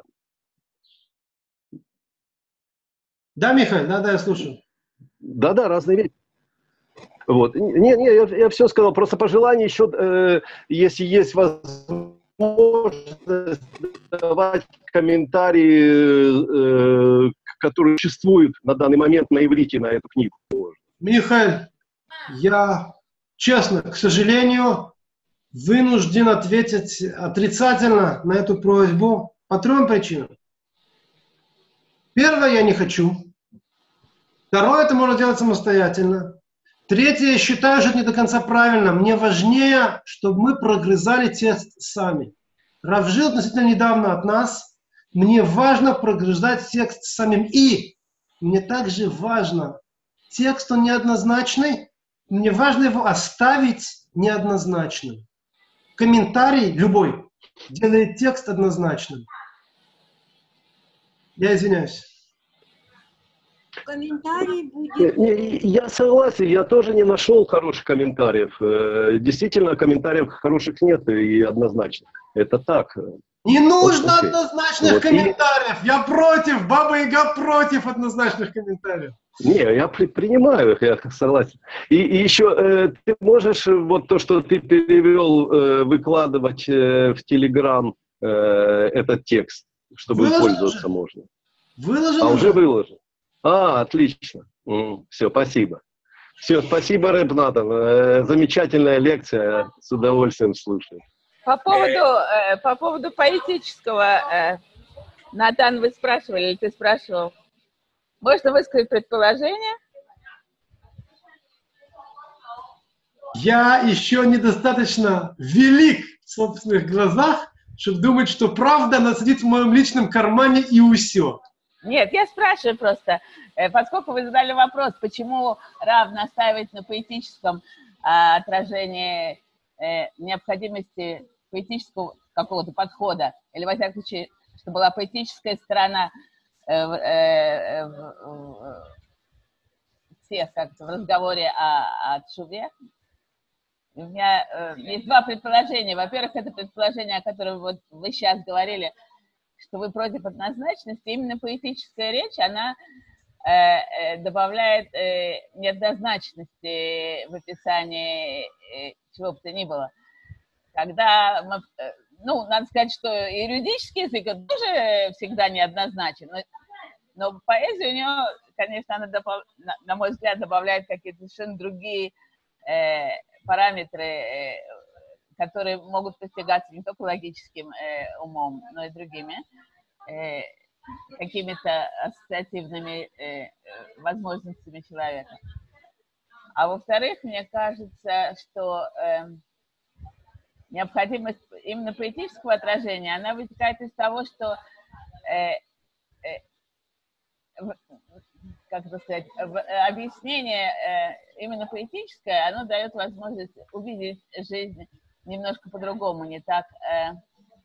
Да, Михаил, да, да, я слушаю. Да-да, разные вещи. Вот. Не, не, я, я все сказал. Просто по желанию еще, э, если есть возможность давать комментарии, э, которые существуют на данный момент на иврите на эту книгу. Михаил, я честно, к сожалению, вынужден ответить отрицательно на эту просьбу по трем причинам. Первое, я не хочу. Второе, это можно делать самостоятельно. Третье, я считаю, что это не до конца правильно. Мне важнее, чтобы мы прогрызали текст сами. Рав жил относительно недавно от нас. Мне важно прогрызать текст самим. И мне также важно, текст он неоднозначный, мне важно его оставить неоднозначным. Комментарий любой делает текст однозначным. Я извиняюсь. Комментарий будет... Я согласен, я тоже не нашел хороших комментариев. Действительно, комментариев хороших нет и однозначно. Это так. Не нужно вот, однозначных вот, комментариев. И... Я против, Баба Яга против однозначных комментариев. Не, я при, принимаю их, я согласен. И, и еще э, ты можешь вот то, что ты перевел, э, выкладывать э, в Телеграм э, этот текст, чтобы выложил пользоваться уже? Можно. Выложил а уже выложил. А, отлично. Mm, все, спасибо. Все, спасибо, Рэб Натан. Э, замечательная лекция, с удовольствием слушаю. По поводу, э, по поводу поэтического, э, Натан, вы спрашивали, или ты спрашивал? Можно высказать предположение? Я еще недостаточно велик в собственных глазах, чтобы думать, что правда она сидит в моем личном кармане и усё. Нет, я спрашиваю просто, поскольку вы задали вопрос, почему Рав настаивает на поэтическом а, отражении э, необходимости поэтического какого-то подхода, или, во всяком случае, чтобы была поэтическая сторона э, э, э, всех как-то в разговоре о, о Тшуве. У меня э, есть два предположения. Во-первых, это предположение, о котором вот вы сейчас говорили, что вы против однозначности. Именно поэтическая речь, она э, э, добавляет э, неоднозначности в описании э, чего бы то ни было. Когда, мы, э, ну, надо сказать, что юридический язык тоже всегда неоднозначен, но, но поэзия у нее, конечно, она, добав, на, на мой взгляд, добавляет какие-то совершенно другие э, параметры э, которые могут постигаться не только логическим э, умом, но и другими э, какими-то ассоциативными э, возможностями человека. А во-вторых, мне кажется, что э, необходимость именно поэтического отражения, она вытекает из того, что э, э, в, как это сказать, в, э, объяснение э, именно поэтическое, оно дает возможность увидеть жизнь немножко по-другому, не так, э,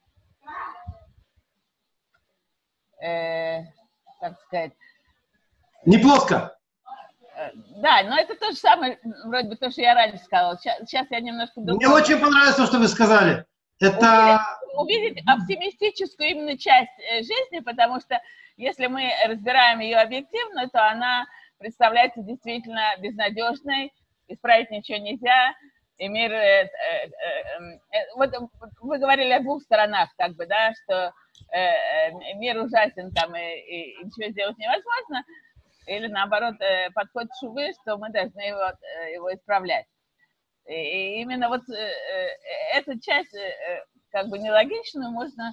э, как сказать... Не плоско. Да, но это то же самое, вроде бы то, что я раньше сказала. Сейчас, сейчас я немножко... Мне очень понравилось то, что вы сказали. Это... Увидеть, увидеть оптимистическую именно часть жизни, потому что если мы разбираем ее объективно, то она представляется действительно безнадежной, исправить ничего нельзя, и мир... Э, э, э, вот вы говорили о двух сторонах, как бы, да, что э, мир ужасен там, и, и, и ничего сделать невозможно, или наоборот, подход шувы, что мы должны его, его исправлять. И именно вот эту часть, как бы нелогичную, можно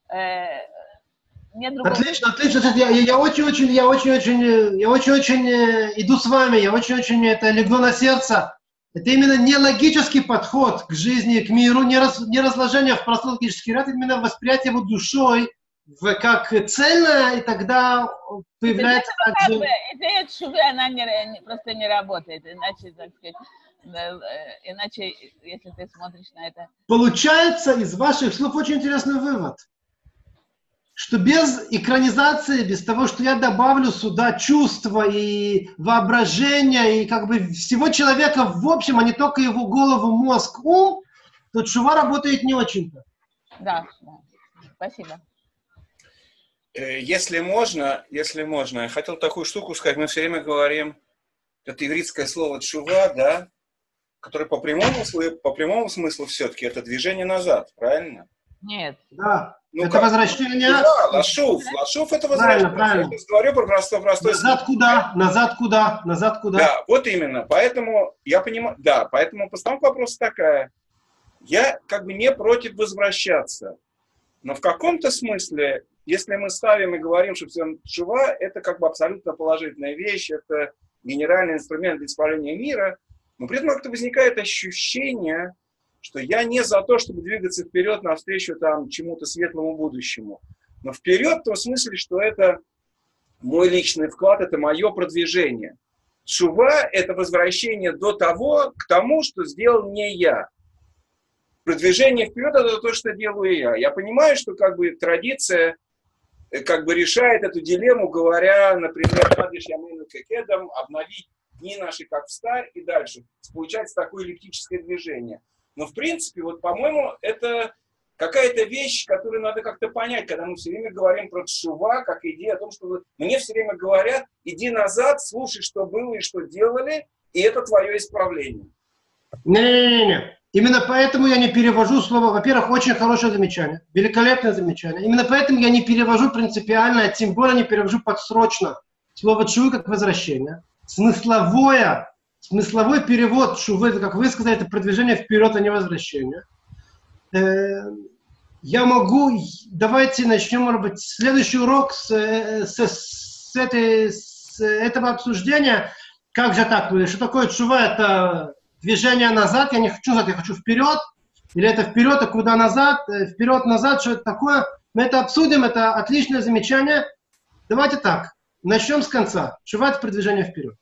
не другого... Отлично, отлично. Я, я очень-очень, я очень-очень, я очень-очень иду с вами, я очень-очень это легло на сердце. Это именно не логический подход к жизни, к миру, не, раз, не разложение в простой логический ряд, именно восприятие его душой, в, как цельно, и тогда появляется... Это как бы, идея шувы, она не, не, просто не работает, иначе, так сказать, иначе, если ты смотришь на это... Получается из ваших слов очень интересный вывод, что без экранизации, без того, что я добавлю сюда чувства и воображение, и как бы всего человека в общем, а не только его голову, мозг, ум, то шува работает не очень-то. Да, да. Спасибо. Если можно, если можно, я хотел такую штуку сказать. Мы все время говорим, это ивритское слово «тшува», да, которое по прямому, по прямому смыслу все-таки это движение назад, правильно? Нет. Да, ну, это как? возвращение. Да, лашув, лашув это возвращение. Правильно, правильно. Я говорю про простой, простой назад смысл. Куда? Назад куда? Назад куда? Да, вот именно. Поэтому я понимаю, да, поэтому постановка вопроса такая. Я как бы не против возвращаться, но в каком-то смысле, если мы ставим и говорим, что тшува – это как бы абсолютно положительная вещь, это генеральный инструмент для исправления мира, но при этом как-то возникает ощущение, что я не за то, чтобы двигаться вперед навстречу там, чему-то светлому будущему, но вперед в том смысле, что это мой личный вклад, это мое продвижение. Тшува – это возвращение до того, к тому, что сделал не я. Продвижение вперед – это то, что делаю я. Я понимаю, что как бы традиция как бы решает эту дилемму, говоря, например, «Хадиш ямейну кекедам», обновить дни наши как встарь и дальше. Получается такое эллиптическое движение. Но в принципе, вот по-моему, это какая-то вещь, которую надо как-то понять, когда мы все время говорим про тшува, как идея о том, что мне все время говорят, иди назад, слушай, что было и что делали, и это твое исправление. Не-не-не. Именно поэтому я не перевожу слово, во-первых, очень хорошее замечание, великолепное замечание. Именно поэтому я не перевожу принципиально, а тем более не перевожу подсрочно слово «тшувы» как возвращение. Смысловое, смысловой перевод «тшувы», это, как вы сказали, это продвижение вперед, а не возвращение. Я могу, давайте начнем, может быть, следующий урок с, с, с, этой, с этого обсуждения. Как же так? Что такое тшува? Это движение назад, я не хочу назад, я хочу вперед. Или это вперед, а куда назад? Вперед, назад, что это такое? Мы это обсудим, это отличное замечание. Давайте так, начнем с конца. Тшува – это продвижение вперед.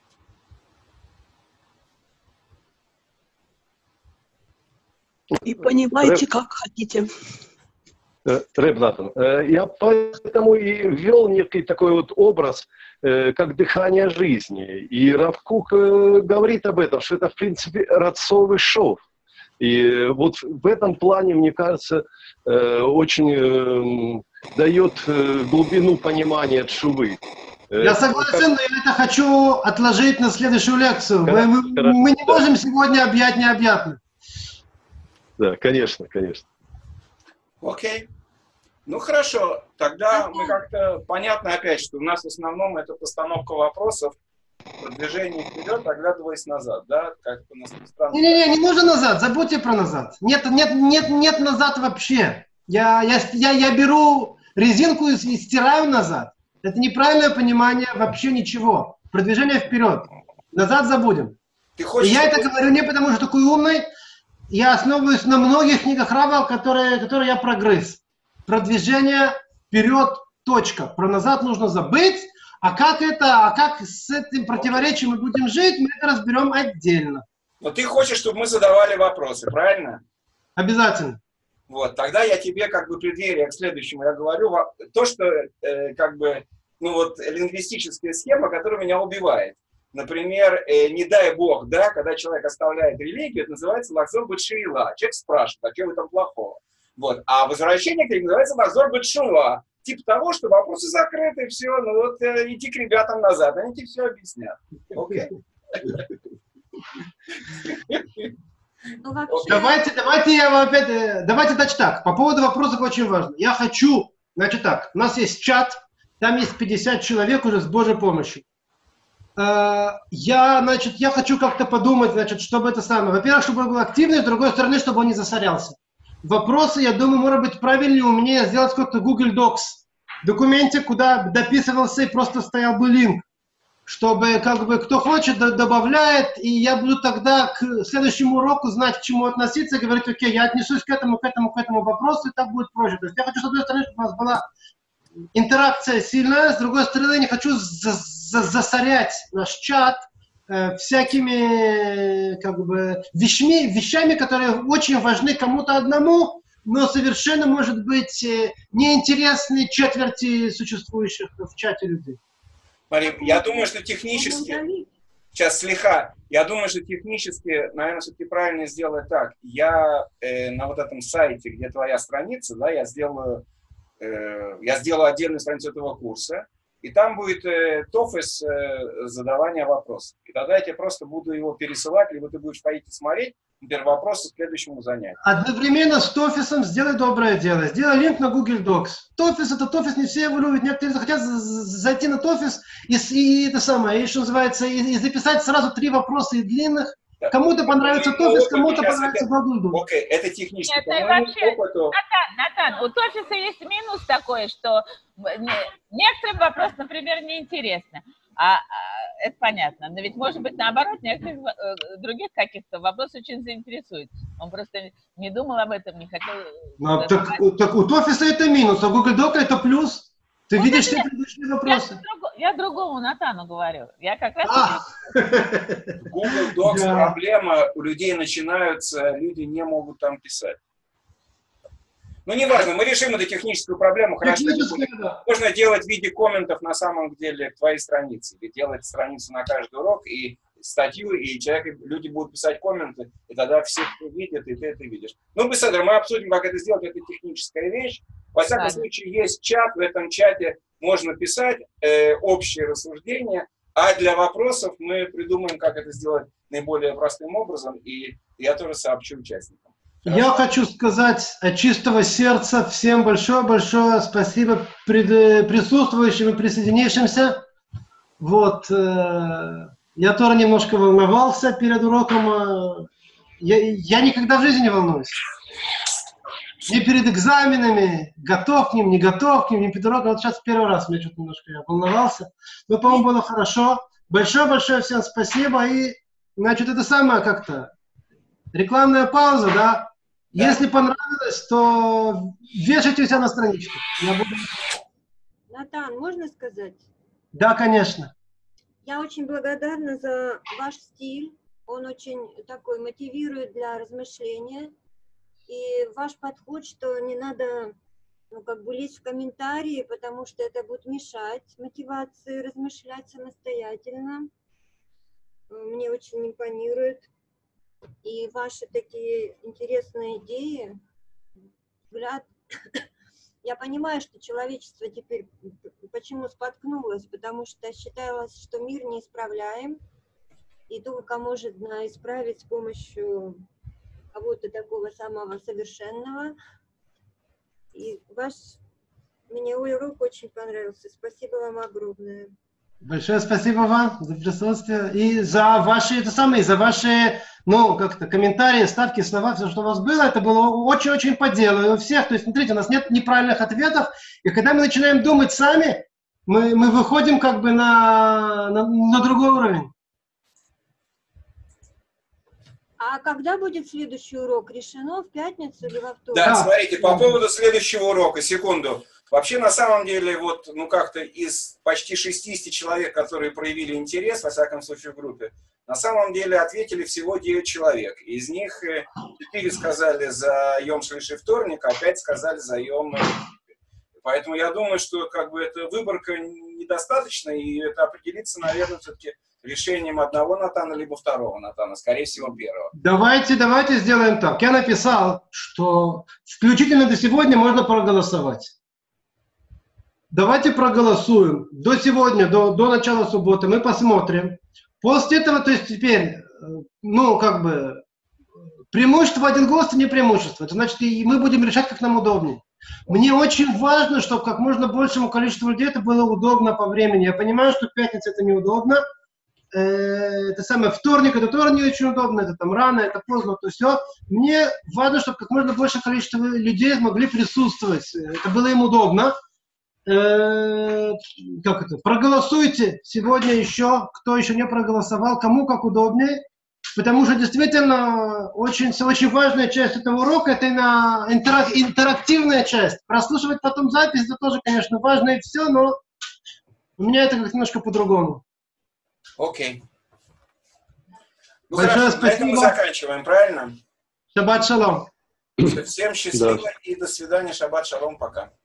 И понимаете, Рэб, как хотите. Рэб Натан, я поэтому и ввел некий такой вот образ, как дыхание жизни. И Рав Кук говорит об этом, что это, в принципе, рацовый шов. И вот в этом плане, мне кажется, очень дает глубину понимания тшувы. Я согласен, но я это хочу отложить на следующую лекцию. Мы, мы не можем сегодня объять необъятное. Да, конечно, конечно. Окей. Ну хорошо, тогда мы как-то понятно опять, что у нас в основном это постановка вопросов, Продвижение вперед, оглядываясь назад, да? Как у нас странно. Не-не-не, не нужно назад, забудьте про назад. Нет, нет, нет, нет назад вообще. Я, я, я, я беру резинку и, и стираю назад. Это неправильное понимание вообще ничего. Продвижение вперед. Назад забудем. Ты хочешь, и я чтобы... это говорю не потому, что такой умный. Я основываюсь на многих книгах Рава, которые, которые я прогрыз. Продвижение вперед, точка. Про назад нужно забыть. А как это, а как с этим противоречием мы будем жить, мы это разберем отдельно. Но ты хочешь, чтобы мы задавали вопросы, правильно? Обязательно. Вот, тогда я тебе как бы преддверие к следующему я говорю, то, что э, как бы, ну вот, лингвистическая схема, которая меня убивает. Например, э, не дай бог, да, когда человек оставляет религию, это называется лахзор бет-шеила. Человек спрашивает, а что в этом плохого? Вот. А возвращение к религии называется лахзор бет-шува. Типа того, что вопросы закрыты, все, ну вот э, иди к ребятам назад, они тебе все объяснят. Окей. Ну, вообще... Давайте, давайте я опять, давайте значит так, по поводу вопросов очень важно. Я хочу, значит так, у нас есть чат, там есть пятьдесят человек уже с Божьей помощью. Я, значит, я хочу как-то подумать, значит, чтобы это самое. Во-первых, чтобы он был активный, с другой стороны, чтобы он не засорялся. Вопросы, я думаю, может быть правильнее у меня сделать какой-то Google Docs. Документе, куда дописывался и просто стоял бы линк. Чтобы, как бы, кто хочет, добавляет, и я буду тогда к следующему уроку знать, к чему относиться, и говорить, окей, я отнесусь к этому, к этому, к этому вопросу, и так будет проще. То есть я хочу, с одной стороны, чтобы у нас была интеракция сильная, с другой стороны, не хочу за за засорять наш чат э, всякими, как бы, вещами, вещами, которые очень важны кому-то одному, но совершенно, может быть, э, неинтересны четверти существующих в чате людей. Мария, я думаю, что технически, сейчас слегка, я думаю, что технически, наверное, все-таки правильно сделать так. Я э, на вот этом сайте, где твоя страница, да, я сделаю, э, я сделаю отдельную страницу этого курса, и там будет э, тофес э, задавания вопросов. И тогда я тебе просто буду его пересылать, либо ты будешь ходить и смотреть, например, вопросы к следующему занятию. Одновременно с тофисом сделай доброе дело. Сделай линк на Google Docs. Тофис — это тофис, не все его любят. Некоторые захотят зайти на тофис и, и это самое, и, что называется, и, и записать сразу три вопроса и длинных. Да. Кому-то понравится тофис, кому-то понравится Google Docs. Окей, это технически. Нет, ну вообще, опыту... Натан, Натан, у тофиса есть минус такой, что некоторым вопрос, например, неинтересно. А, а это понятно. Но ведь может быть наоборот, некоторых э, других каких-то вопрос очень заинтересует. Он просто не думал об этом, не хотел. Ну, так, так у тофиса это минус, а у Google Doc это плюс. Ты ну, видишь все предыдущие вопросы. Я, друг, я другому Натану говорю. Я как раз. А! Google Docs да. Проблема, у людей начинаются, люди не могут там писать. Ну, неважно, мы решим эту техническую проблему. Хорошо, да. Можно делать в виде комментов на самом деле к твоей странице. Или делать страницу на каждый урок и статью, и человек, люди будут писать комменты, и тогда все видят, и ты это видишь. Ну, быстро, мы обсудим, как это сделать, это техническая вещь. Во всяком да. случае, есть чат, в этом чате можно писать э, общие рассуждения, а для вопросов мы придумаем, как это сделать наиболее простым образом, и я тоже сообщу участникам. Хорошо. Я хочу сказать от чистого сердца всем большое-большое спасибо пред, присутствующим и присоединившимся. Вот, э, я тоже немножко волновался перед уроком. Я, я никогда в жизни не волнуюсь. Ни перед экзаменами, готов к ним, не готов к ним, ни перед уроком. Вот сейчас первый раз мне что-то немножко я волновался. Но, по-моему, было хорошо. Большое-большое всем спасибо. И, значит, это самое как-то рекламная пауза, да? Да. Если понравилось, то вешайте у себя на страничке. Я буду... Натан, можно сказать? Да, конечно. Я очень благодарна за ваш стиль. Он очень такой мотивирует для размышления. И ваш подход, что не надо, ну, как бы лезть в комментарии, потому что это будет мешать мотивации размышлять самостоятельно. Мне очень импонирует. И ваши такие интересные идеи, взгляд. Я понимаю, что человечество теперь почему споткнулось, потому что считалось, что мир неисправляем, и только можно исправить с помощью кого-то такого самого совершенного. И ваш, мне урок очень понравился. Спасибо вам огромное. Большое спасибо вам за присутствие и за ваши, это самое, за ваши, ну, как-то комментарии, ставки, слова, все, что у вас было. Это было очень-очень по делу. И у всех, то есть, смотрите, у нас нет неправильных ответов. И когда мы начинаем думать сами, мы, мы выходим как бы на, на, на другой уровень. А когда будет следующий урок? Решено в пятницу или во вторник? Да, смотрите, по поводу следующего урока, секунду. Вообще, на самом деле, вот, ну, как-то из почти шестидесяти человек, которые проявили интерес, во всяком случае, в группе, на самом деле ответили всего девять человек. Из них четыре сказали за Йом Шлиши вторник, а пять сказали за Йом. Поэтому я думаю, что как бы эта выборка недостаточна, и это определится, наверное, все-таки решением одного Натана, либо второго Натана, скорее всего, первого. Давайте, давайте сделаем так. Я написал, что включительно до сегодня можно проголосовать. Давайте проголосуем. До сегодня, до, до начала субботы мы посмотрим. После этого, то есть теперь, ну, как бы, преимущество один голос – это не преимущество. Это значит, и мы будем решать, как нам удобнее. Мне очень важно, чтобы как можно большему количеству людей это было удобно по времени. Я понимаю, что пятница это неудобно. Это самое, вторник это тоже не очень удобно, это там рано, это поздно, то все. Мне важно, чтобы как можно большее количество людей могли присутствовать. Это было им удобно. Э, как это? Проголосуйте сегодня еще, кто еще не проголосовал, кому как удобнее. Потому что действительно очень, очень важная часть этого урока это на интерак, интерактивная часть. Прослушивать потом запись, это тоже, конечно, важно и все, но у меня это как немножко по-другому. Окей. Ну, Большое хорошо, спасибо. на этом мы заканчиваем, правильно? Шаббат шалом. Всем счастливо и до свидания. Шаббат шалом. Пока.